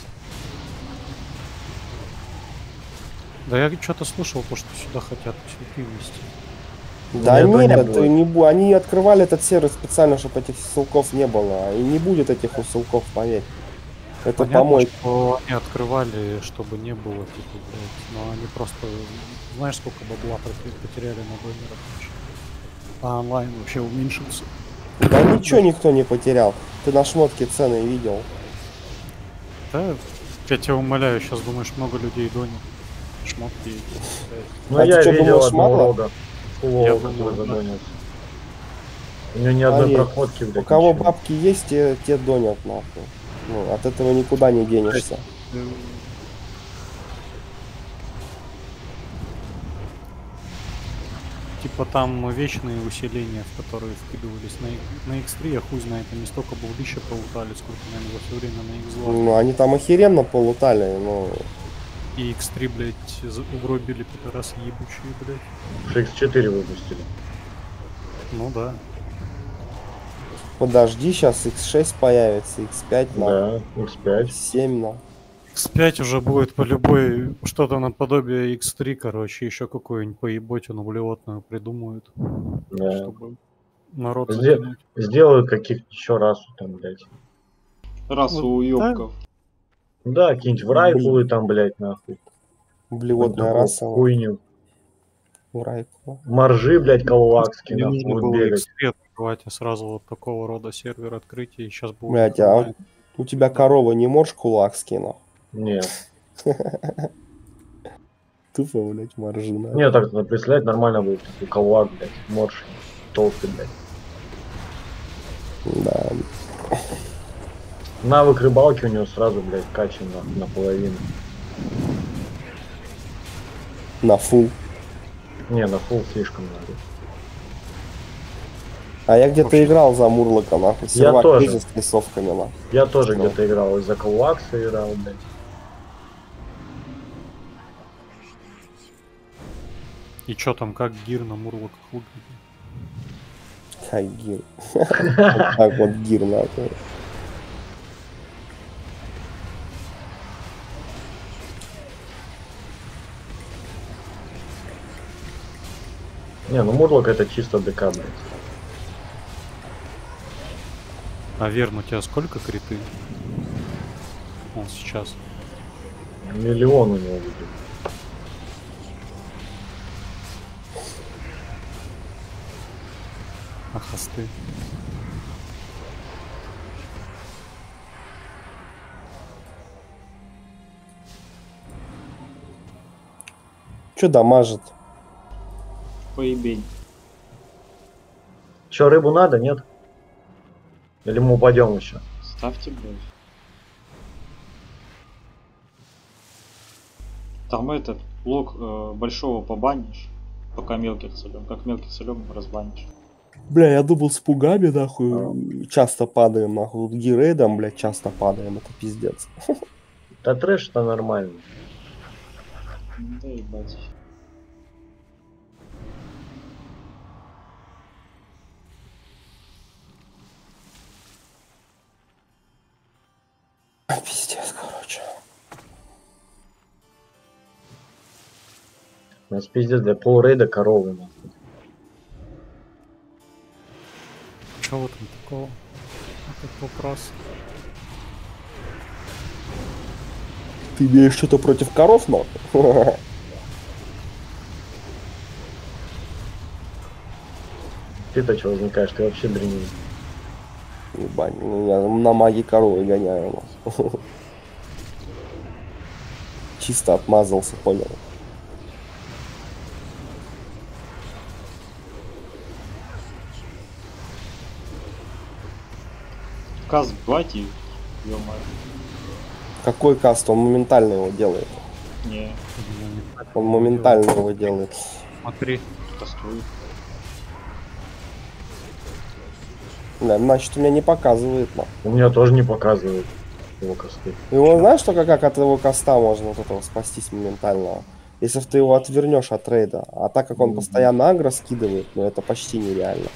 Да я что-то слышал, то, что сюда хотят усилки ввести. Да этого не нет, будет. не бу- они открывали этот сервис специально, чтобы этих ссылков не было. И не будет этих усилков, поверь. Это Понятно, помойка. что они открывали, чтобы не было, типа, блядь, но они просто, знаешь, сколько бабла поте- потеряли на донерах вообще. А онлайн вообще уменьшился. Да ничего никто не потерял. Ты на шмотке цены видел. Да, я тебя умоляю, сейчас думаешь, много людей донят. Шмотки эти, блядь. Ну А ты я чё, видел думаешь, одного мало? рода. Я Фуллоу, думал, который да. задонился. У него ни одной Поверь, проходки, блядь, У кого ничего. бабки есть, те, те донят нахуй. Ну, от этого никуда не денешься. Типа там вечные усиления, в которые вкидывались на, ик- на икс три, я хуй знает, они столько булдища полутали, сколько, наверное, за все время на икс два. Ну, они там охеренно полутали, но... И икс три, блядь, за- угробили пидорасы ебучие, блядь. икс четыре выпустили. Ну да. Подожди, сейчас икс шесть появится, икс пять, на Да, икс пять. икс семь, на. икс пять уже будет по любой что-то наподобие икс три, короче, еще какую-нибудь поеботину блевотную придумают, Да. чтобы народ Сде- затянуть. Сделают каких-то еще раз там, блядь. Расу Вот, уёбков. Да, какие-нибудь врайфулы там, блядь, нахуй. Блевотная Такую раса. Хуйню. Урайку. Моржи, блядь, калуакские, Мне нахуй, нужно будут было бегать. икс три открывать, а сразу вот такого рода сервер открытия, и сейчас будет Блять, а онлайн. у тебя корова не можешь кулак скинуть? Нет. Тупо, блять, моржина. Не, так надо представлять, нормально будет. Такой калуак, блядь, морж. Толстый, блядь. Да. Навык рыбалки у него сразу, блядь, качан на, наполовину. На фул. Не, на фул слишком надо. А я где-то Вообще. играл за Мурлока, нахуй. Сервак тоже. кризис с лесовками, нахуй. Я тоже Что? где-то играл, из-за калуакса играл, блядь. И чё там, как гир на мурлоках выглядит? Как гир. Вот так вот гир, нахуй. Не, ну Мурлок это чисто ДК, блядь. А Верн, у тебя сколько криты? Он сейчас. Миллион у него будет. А хосты? Че дамажит? Поебень. Че, рыбу надо, нет? Или мы упадем еще? Ставьте, блядь. Там этот лог э, большого побанишь, пока мелких солем. Как мелких солем разбанишь. Бля, я думал с пугами, нахуй, часто падаем, нахуй. Тут гирейдом, блядь, часто падаем, это пиздец. Да трэш-то нормально. Да ебать. Пиздец, короче. У нас пиздец для полурейда коровы, нахуй. Чё в этом такого? Этот вопрос. Ты имеешь что-то против коров, нахуй? Ты-то чего возникаешь? Ты вообще дрянин. Ебать, ну я на маги коровы гоняю. нахуй. Чисто отмазался, понял. Каз бати, ё-моё. Какой каст? Он моментально его делает. Не, Он моментально его делает. Смотри, кастует. Да, значит, у меня не показывает, нахуй. У меня тоже не показывает его косты. Его знаешь, только как от его каста можно вот этого спастись моментально? Если ты его отвернешь от рейда. А так как он Мгм. постоянно агро скидывает, ну это почти нереально.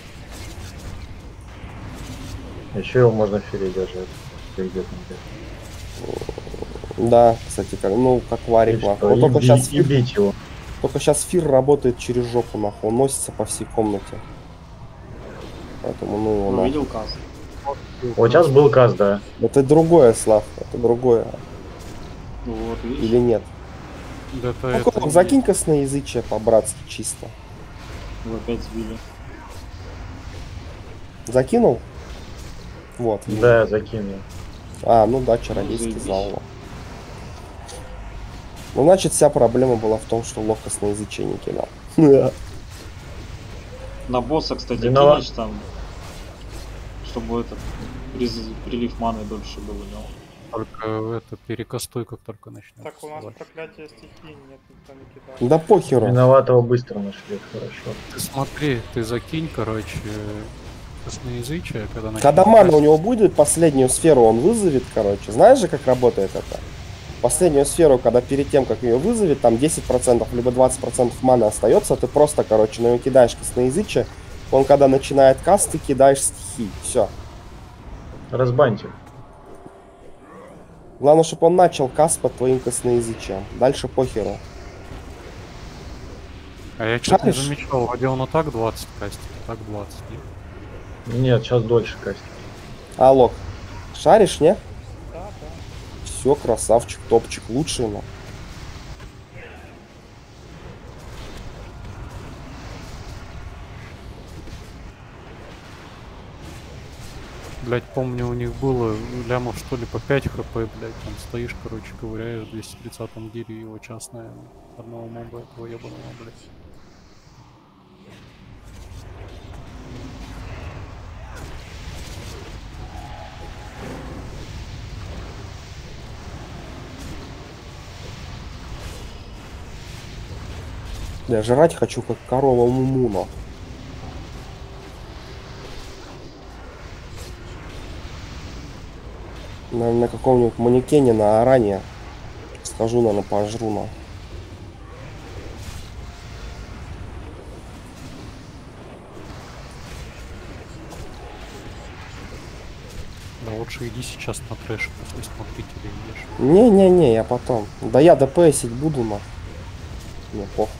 Еще его можно в фире держать. Придет он где-то. Да, кстати, как, ну как варик. И нахуй. что, Вот и только би- сейчас и бить его. Только сейчас фир работает через жопу, нахуй. Он носится по всей комнате. Поэтому, ну, его Ну, нахуй. видел каз? Вот сейчас был каз, да. Это другое, Слав. Это другое. Вот, видишь? Или нет? Да это, Ну, это Колок, не- закинь косноязычие по-братски чисто. Вы опять сбили. Закинул? Вот. Да, закинул. А, ну да, чародейский заебись. зал. Ну, значит, вся проблема была в том, что лов косноязычие не кидал. На босса, кстати, Виноват. кинешь там, чтобы этот приз- прилив маны дольше был у него. Только это перекостой, как только начнет. Так, у нас всплывать. проклятие стихии нет, никто не кидает. Да похеру. Виноватого быстро нашли, хорошо. Ты смотри, ты закинь, короче, косноязычие, когда начнет Когда мана у красить. него будет, последнюю сферу он вызовет, короче. Знаешь же, как работает это? Последнюю сферу, когда перед тем, как ее вызовет, там десять процентов либо двадцать процентов маны остается, ты просто, короче, на него кидаешь косноязычие. Он, когда начинает каст, ты кидаешь стихи. Все. Разбаньте. Главное, чтобы он начал каст под твоим косноязычием. Дальше похеру. А я что-то не Шаришь? замечал, вроде он и так двадцать кастит, и так двадцать, нет? Нет, сейчас дольше кастит. Алло. Шаришь, не? Да, да. Все, красавчик, топчик, лучший, ну. Блять, помню, у них было лямов что ли по пять хп, блять, там стоишь, короче, ковыряешь в двести тридцатом гире его частное одного моба этого ебаного, блять. Я жрать хочу, как корова Мумуна. Наверное, на каком-нибудь манекене на Аране схожу, наверное, пожру, на. Да лучше иди сейчас на трэш, после смотрителей ешь. Не-не-не, я потом. Да я ДПСить буду, на. Не, похуй.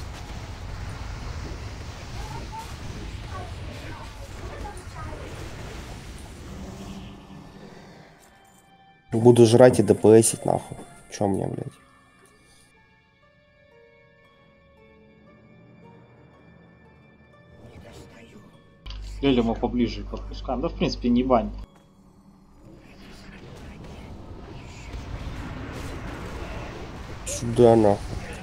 Буду жрать и ДПСить, нахуй. Чё мне, блядь? Лелю мы поближе подпускаем. Да, в принципе, не бань. Сюда, нахуй.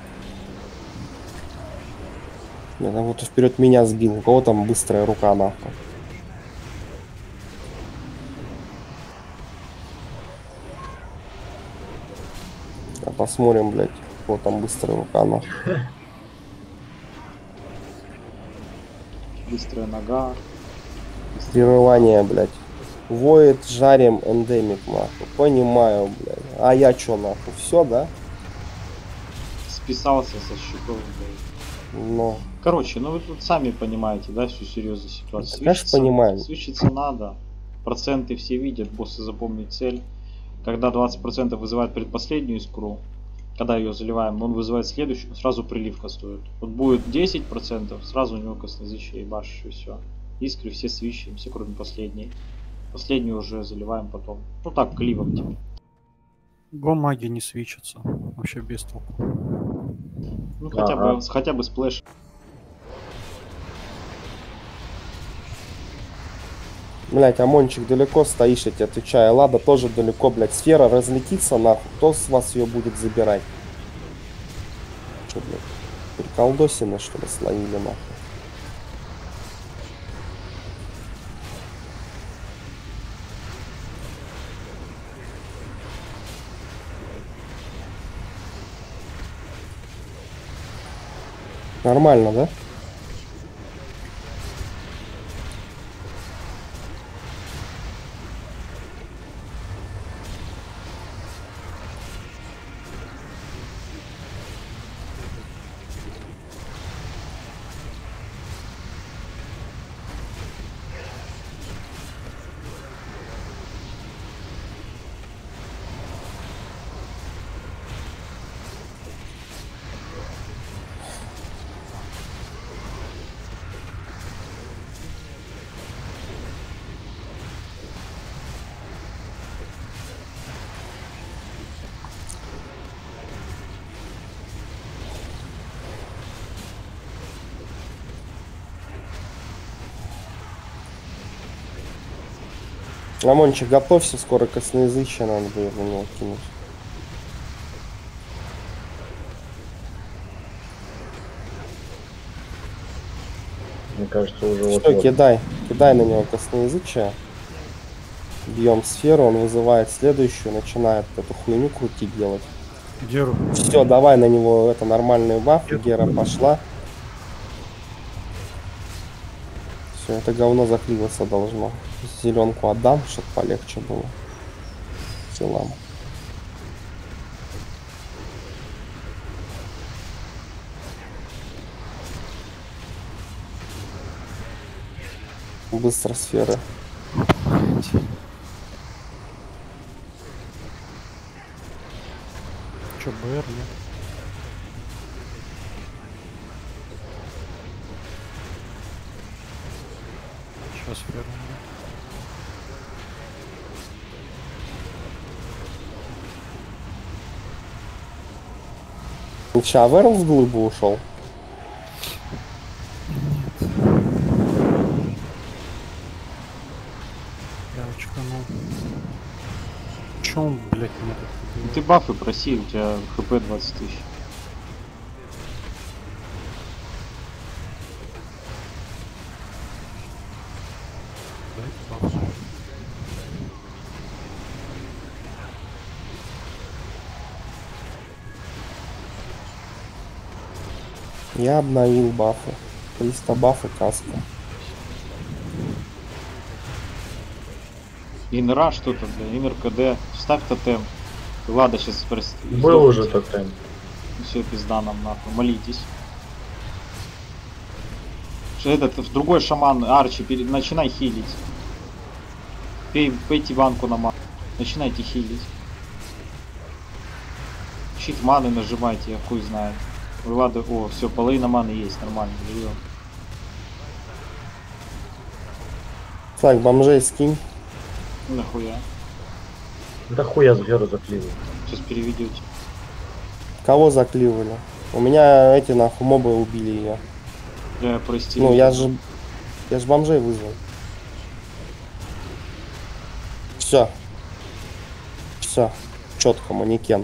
Я там вот вперед меня сбил. У кого там быстрая рука, нахуй? А посмотрим, блядь, у кого там быстрая рука, нахуй. Быстрая нога. Прерывание, блядь. Воет, жарим, эндемик, нахуй. Понимаю, блядь. А я чё, нахуй? Все, да? Списался со счетов, блядь. Ну, Короче, ну вы тут сами понимаете, да, всю серьезную ситуацию. Да, конечно, Свищиться- понимаю. Свищиться надо. Проценты все видят, боссы запомнят цель. Когда двадцать процентов вызывает предпоследнюю искру, когда ее заливаем, он вызывает следующую, сразу приливка стоит. Вот будет десять процентов, сразу у него косноязычие и башишь, и все. Искры все свищем, все кроме последней. Последнюю уже заливаем потом. Ну так, кливом типа. Го маги не свечатся, вообще без толку. Ну хотя Ага. бы, хотя бы сплэш. блядь, Амончик, далеко стоишь, я тебе отвечаю. Лада тоже далеко, блядь. Сфера разлетится, нахуй. Кто с вас ее будет забирать? Че, блядь? Приколдосины, что ли, словили, нахуй? Нормально, да? Рамончик, готовься, скоро косноязычие надо будет на него кинуть. Мне кажется, уже вот. Что, кидай, кидай на него косноязычие. Бьем сферу, он вызывает следующую, начинает эту хуйню крутить делать. Геру. Все, давай на него это нормальный баф, Гера пошла. Все, это говно закливаться должно. Зеленку отдам, чтобы полегче было. Телам. Быстро сферы. Че, БР, нет? Сейчас ферму. Че, Аверл в глыбу ушел? Я очканул. Че он, блядь, меня так убивает? Ты бафы проси, у тебя хп двадцать тысяч. Дай баф. Я обновил бафы. триста баф и каска. Инра что-то, бля, Инр КД. Ставь тотем. Ладно, сейчас спроси. Был уже тотем. Все, пизда нам нахуй. Молитесь. Что этот, в другой шаман, Арчи, перед... начинай хилить. Пей, пейте банку на ману. Начинайте хилить. Щит маны нажимайте, я хуй знает. Влада, о, все, половина маны есть, нормально, берем. Так, бомжей скинь. Нахуя? Да хуя сферу закливаю. Сейчас переведете. Кого закливали? У меня эти нахуй мобы убили ее. Я прости. Ну я же. Я же бомжей вызвал. Все. Все. Четко, манекен.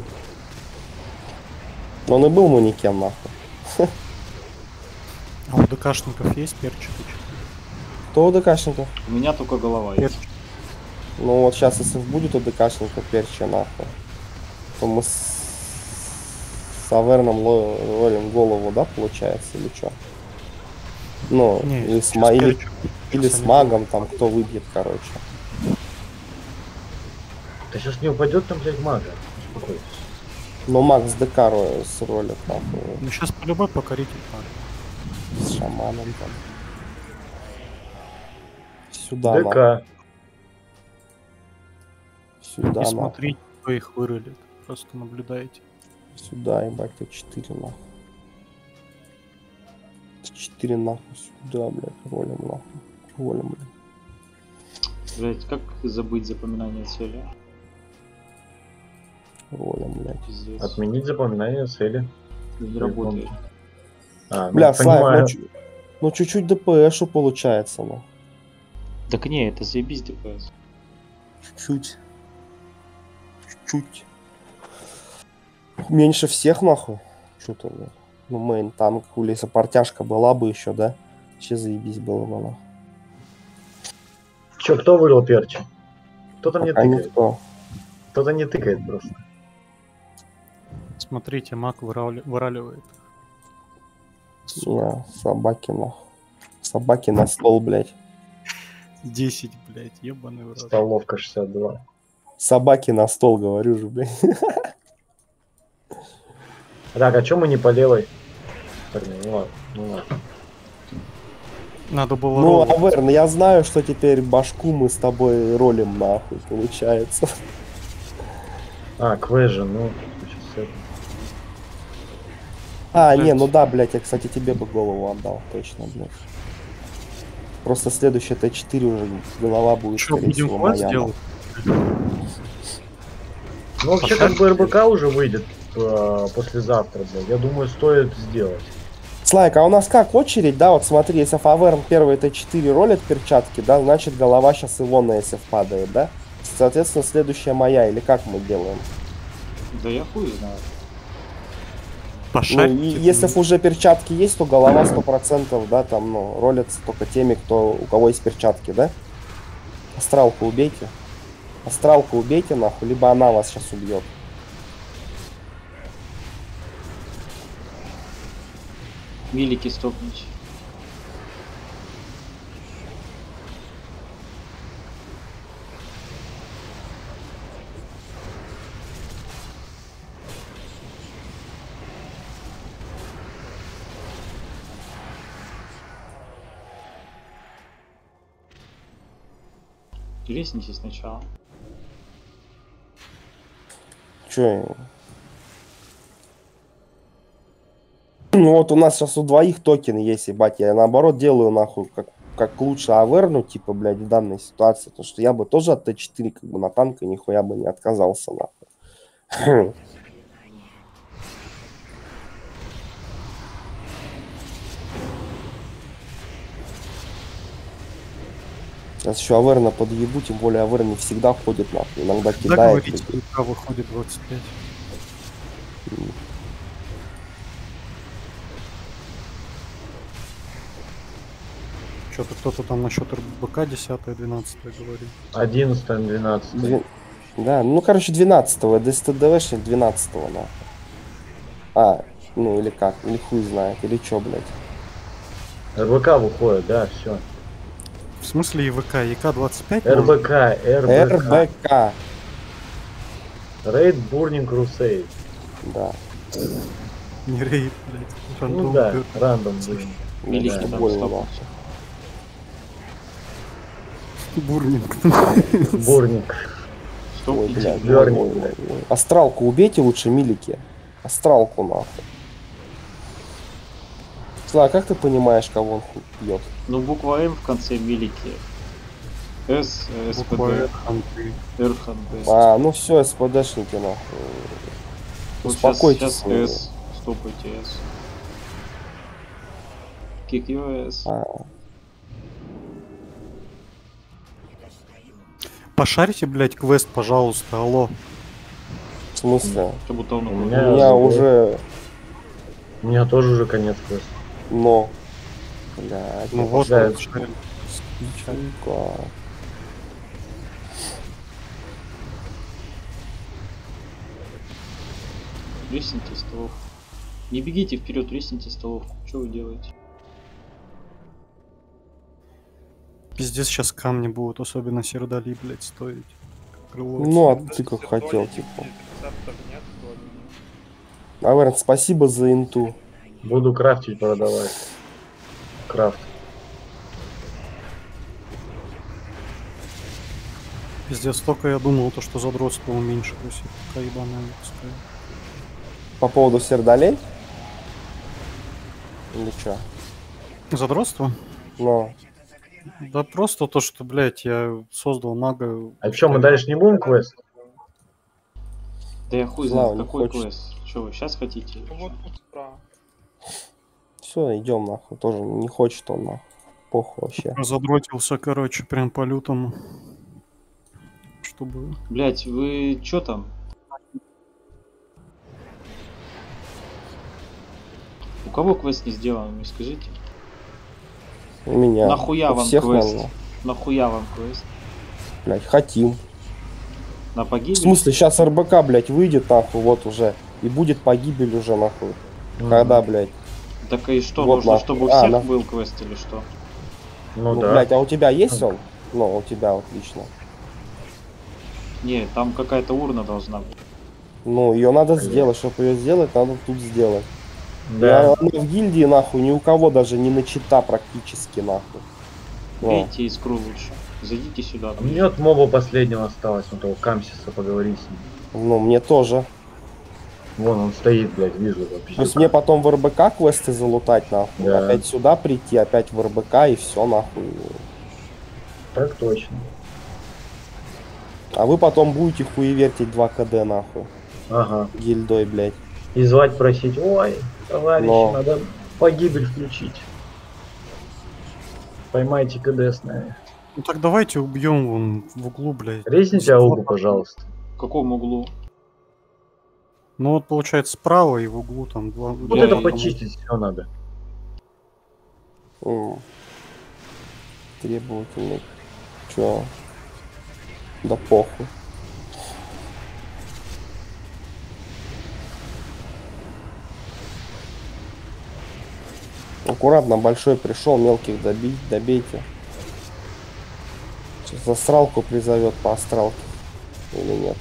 Он и был манекен, нахуй. А у ДКшников есть перчик? Кто у ДКшников? У меня только голова есть. Перчик. Ну вот сейчас, если будет у ДКшников перча, нахуй, то мы с, с Аверном ловим голову, да, получается, или что? Ну, Не, или, с, сейчас ма- или, перчик. или с магом, там, кто выбьет, короче. Да сейчас не упадет там, блядь, мага. Успокойтесь. Но маг с ДК ро- с ролик, нахуй, Ну сейчас по любой покоритель надо. с шаманом там. Сюда, нахуй. ДК. Сюда, И нахуй. смотрите, кто их вырыли. Просто наблюдайте. Сюда, ебать, Т четыре, нахуй. Т четыре, нахуй, сюда, блядь, ролим, нахуй. Ролим, блядь. Блять, как забыть запоминание цели? Ролим, блядь. Пиздец. Отменить запоминание цели. Не работает. А, ну, Бля, Слайв, понимаю. ну, чу- ну чуть-чуть ДПШу получается, ну. Так не, это заебись ДПС. Чуть-чуть. Чуть-чуть. Меньше всех, нахуй. Что-то, блядь. Ну, мейн танк, хули, если портяжка была бы еще, да? Вообще заебись было бы, нахуй. Че, кто вырыл перчи? Кто-то мне Пока тыкает. никто. Кто-то не тыкает просто. Смотрите, маг вырали- выраливает. Я, собаки, нахуй. Собаки на стол, блядь. десять, блядь, ебаный в рот. Столовка шестьдесят два. Собаки на стол, говорю же, блядь. Так, а чё мы не по левой? Так, ну ладно, ну ладно. Надо было Ну, роллы. Аверн, я знаю, что теперь башку мы с тобой ролим, нахуй, получается. А, Квэжа, ну, сейчас это. А, Блядь. не, ну да, блядь, я, кстати, тебе бы голову отдал, точно, блядь. Просто следующая Т четыре уже голова будет, Что, скорее будем всего, хват моя. сделать? Ну, вообще, как бы РБК уже выйдет э, послезавтра, блядь. Я думаю, стоит сделать. Слайк, а у нас как очередь, да, вот смотри, если Фаверн первый Т четыре ролит перчатки, да, значит голова сейчас его на эс эф падает, да? Соответственно, следующая моя, или как мы делаем? Да я хуй знаю. Ну, и если уже перчатки есть, то голова сто процентов, да, там, ну, ролится только теми, кто, у кого есть перчатки, да? Астралку убейте. Астралку убейте, нахуй, либо она вас сейчас убьет. Милики стопнуть. Лестните сначала. Че? Ну вот у нас сейчас у двоих токен есть, ебать. Я наоборот делаю нахуй, как, как лучше аверну, типа, блядь, в данной ситуации. Потому что я бы тоже от Т четыре как бы на танка нихуя бы не отказался, нахуй. Сейчас еще аверна подъебу, тем более авер не всегда ходит нахуй. Иногда Да, кидает. говорите, ИК выходит двадцать пять. Что-то кто-то там насчет РБК десятое двенадцатое говорит. одиннадцатое двенадцатое. Дви- Да, ну короче двенадцатого, ДСТДВшник двенадцатого, нахуй. А, ну или как, или хуй знает, или чё, блядь. РБК выходит, да, все. В смысле ИВК? ИК двадцать пять? РБК, РБК. РБК, Рейд Burning Crusade. да. Не рейд, блядь. Ну Рандом, да, блядь. рандом, блин. Милики Что там больно, стопнуть. нахуй. Бурнинг. Бурник. Ой, Стопните. блядь, Верни, ой, ой, блядь. ой. Астралку убейте лучше, милики. Астралку, нахуй. Слава, как ты понимаешь, кого он хуй пьет? Ну буква М в конце милики. С, Буква СПД, Р, ханты. Р, ХНД. А, ну все, СПДшники, нахуй. Вот сейчас, Успокойтесь. сейчас вы. С. Стопайте С. Кик его С. А, Пошарите, блядь, квест, пожалуйста, алло. в смысле? Как будто он У У меня- уходит. меня забыл. уже, У меня тоже уже конец квеста. но... Блядь, Ну вот, да, вот, шарим. Скачали. сука. Ресните столовку. Не бегите вперед, ресните столовку. Что вы делаете? Пиздец, сейчас камни будут, особенно сердали, блядь, стоить. Крыло. Ну, а ты как хотел, типа. Рецептов нет, вроде. Аверн, спасибо за инту. Буду крафтить, продавать. Крафт. Пиздец, только я думал, то, что задротство уменьшилось. Пока ебаная пускай. По поводу сердолей? Или чё? Задротство? Ну, Да просто то, что, блядь, я создал мага. А что, мы дальше не будем квест? Да я хуй Слава, знает, не какой хочет. квест. Что вы сейчас хотите? Ну вот тут справа. все, идем нахуй. Тоже не хочет он нахуй. Похуй вообще. Задротился, короче, прям по лютому. Чтобы... Блять, вы чё там? У кого квест не сделан, мне скажите? У меня. Нахуя у вам всех, квест? наверное. Нахуя вам квест? Блядь, хотим. На погибель? В смысле, сейчас РБК, блядь, выйдет нахуй, вот уже. И будет погибель уже нахуй. Когда, блядь? Так и что, Вот нужно, нахуй. чтобы у А, всех на- был квест или что? Ну, Ну, да. блядь, а у тебя есть он? Ну, у тебя вот лично. Не, там какая-то урна должна быть. Ну, ее надо сделать. Чтобы ее сделать, надо тут сделать. Да. Я, ну, в гильдии, нахуй, ни у кого даже не начата практически, нахуй. Ну, Бейте искру лучше. Зайдите сюда. У меня от моба последнего осталось, вот того Камсиса, поговори с ним. ну, мне тоже. Вон он стоит, блядь, вижу его. То есть пиздюка. мне потом в РБК квесты залутать, нахуй. Да. Опять сюда прийти, опять в РБК и все, нахуй. Так точно. А вы потом будете хуевертить два КД, нахуй. Ага. Гильдой, блядь. И звать просить, ой, товарищ, Но. надо Погибель включить. Поймайте КДСные. Ну так давайте убьем вон в углу, блядь. Резните аугу, пожалуйста. В каком углу? Ну вот получается справа и в углу там два. Вот два- это там- почистить все надо. М. Требовательный. Чё? Да похуй. Аккуратно, большой пришел, мелких добить, добейте. Сейчас астралку призовет по астралке. Или нет?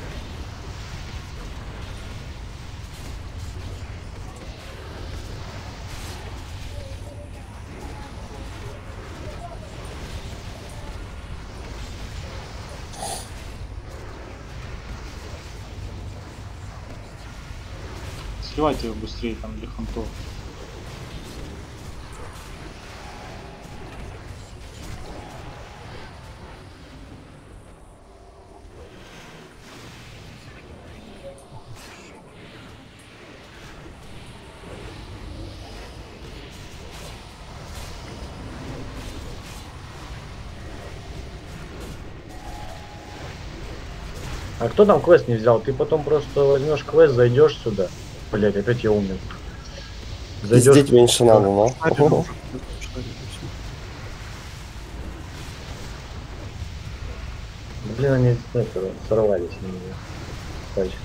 Сливайте его быстрее там для хантов. А кто там квест не взял? Ты потом просто возьмешь квест, зайдешь сюда. Блять, опять я умер. Пиздеть меньше надо, да? Шарили Ого. уже, шарили всё. Блин, они это, сорвались на меня. Пальчик.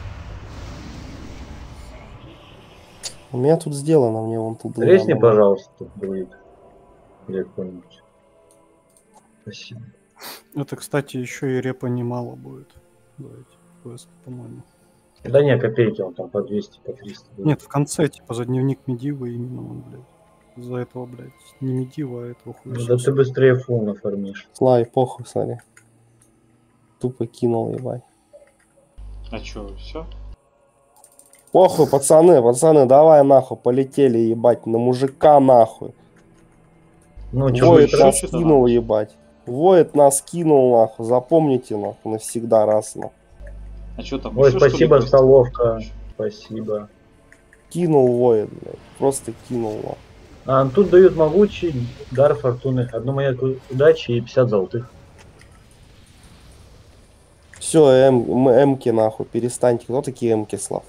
У меня тут сделано, мне вон тут... Резни, надо. пожалуйста, друид. Или кто-нибудь. Спасибо. Это, кстати, еще и репа немало будет. Давайте, квест, по-моему. Да не, копейки, он там по двести, по триста. будет. Нет, в конце, типа, за дневник Медива именно он, блядь. За этого, блядь, не Медива, а этого хуя. Ну, да ты быстрее фул нафармишь. Слай, похуй, смотри. Тупо кинул, ебать. А чё, все? Похуй, пацаны, пацаны, давай нахуй, полетели, ебать, на мужика нахуй. Ну, чё, Воет еще нас что-то кинул, надо? ебать. Воет нас кинул, нахуй, запомните, нахуй, навсегда раз, нахуй. А чё там? Ой, ещё, что ли, спасибо, квесты? столовка. Спасибо. Кинул воет, блядь, просто кинул, нахуй. А, тут дают могучий дар фортуны. Одну монетку удачи и пятьдесят золотых. Все, эм, эмки, нахуй, перестаньте. Кто такие эмки, Слав?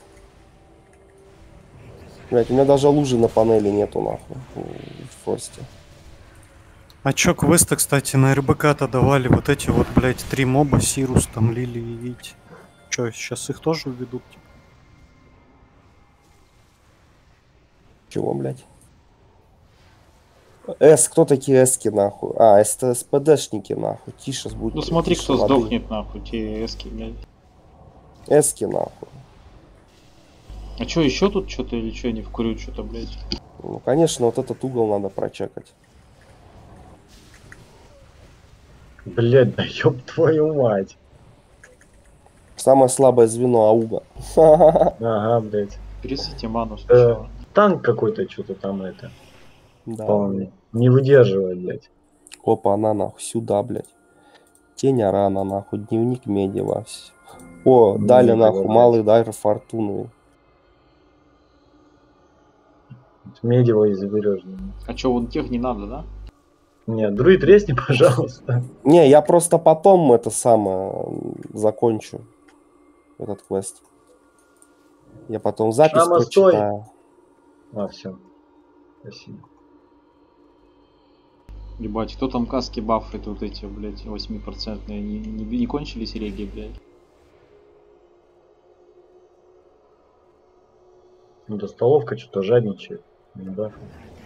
Блять, у меня даже лужи на панели нету, нахуй, в форсте. А чё, квесты, кстати, на РБК-то давали вот эти вот, блядь, три моба, Сирус, там, Лили и Вить. Чё, сейчас их тоже введут? Типа? Чего, блядь? С, кто такие эски, нахуй? А, СТСПДшники, нахуй. Тише будет. Ну смотри, тише кто воды. сдохнет, нахуй, те эски, блядь. Эски, нахуй. А чё, еще тут что-то или что, не вкурю что-то, блядь? Ну, конечно, вот этот угол надо прочекать. Блять, да ёб твою мать. Самое слабое звено ауга. Ага, блять. Пересыте ману сначала. Танк какой-то что-то там это. Да. По-моему, не выдерживает, блять. Опа, она нахуй сюда, блядь. Тень рана, нахуй. Дневник Медева. О, Ну, дали это нахуй. блядь. Малый дар фортуны. Медева и заберешь. А чё, вон тех не надо, да? Нет, друид резни, пожалуйста. Не, я просто потом это самое м, закончу. Этот квест. Я потом запись Шама, стой! прочитаю. А, все. Спасибо. Ебать, кто там каски бафает вот эти, блядь, восьмипроцентные? Не, не, не кончились реги, блядь? Ну, да столовка что-то жадничает. Не бафает.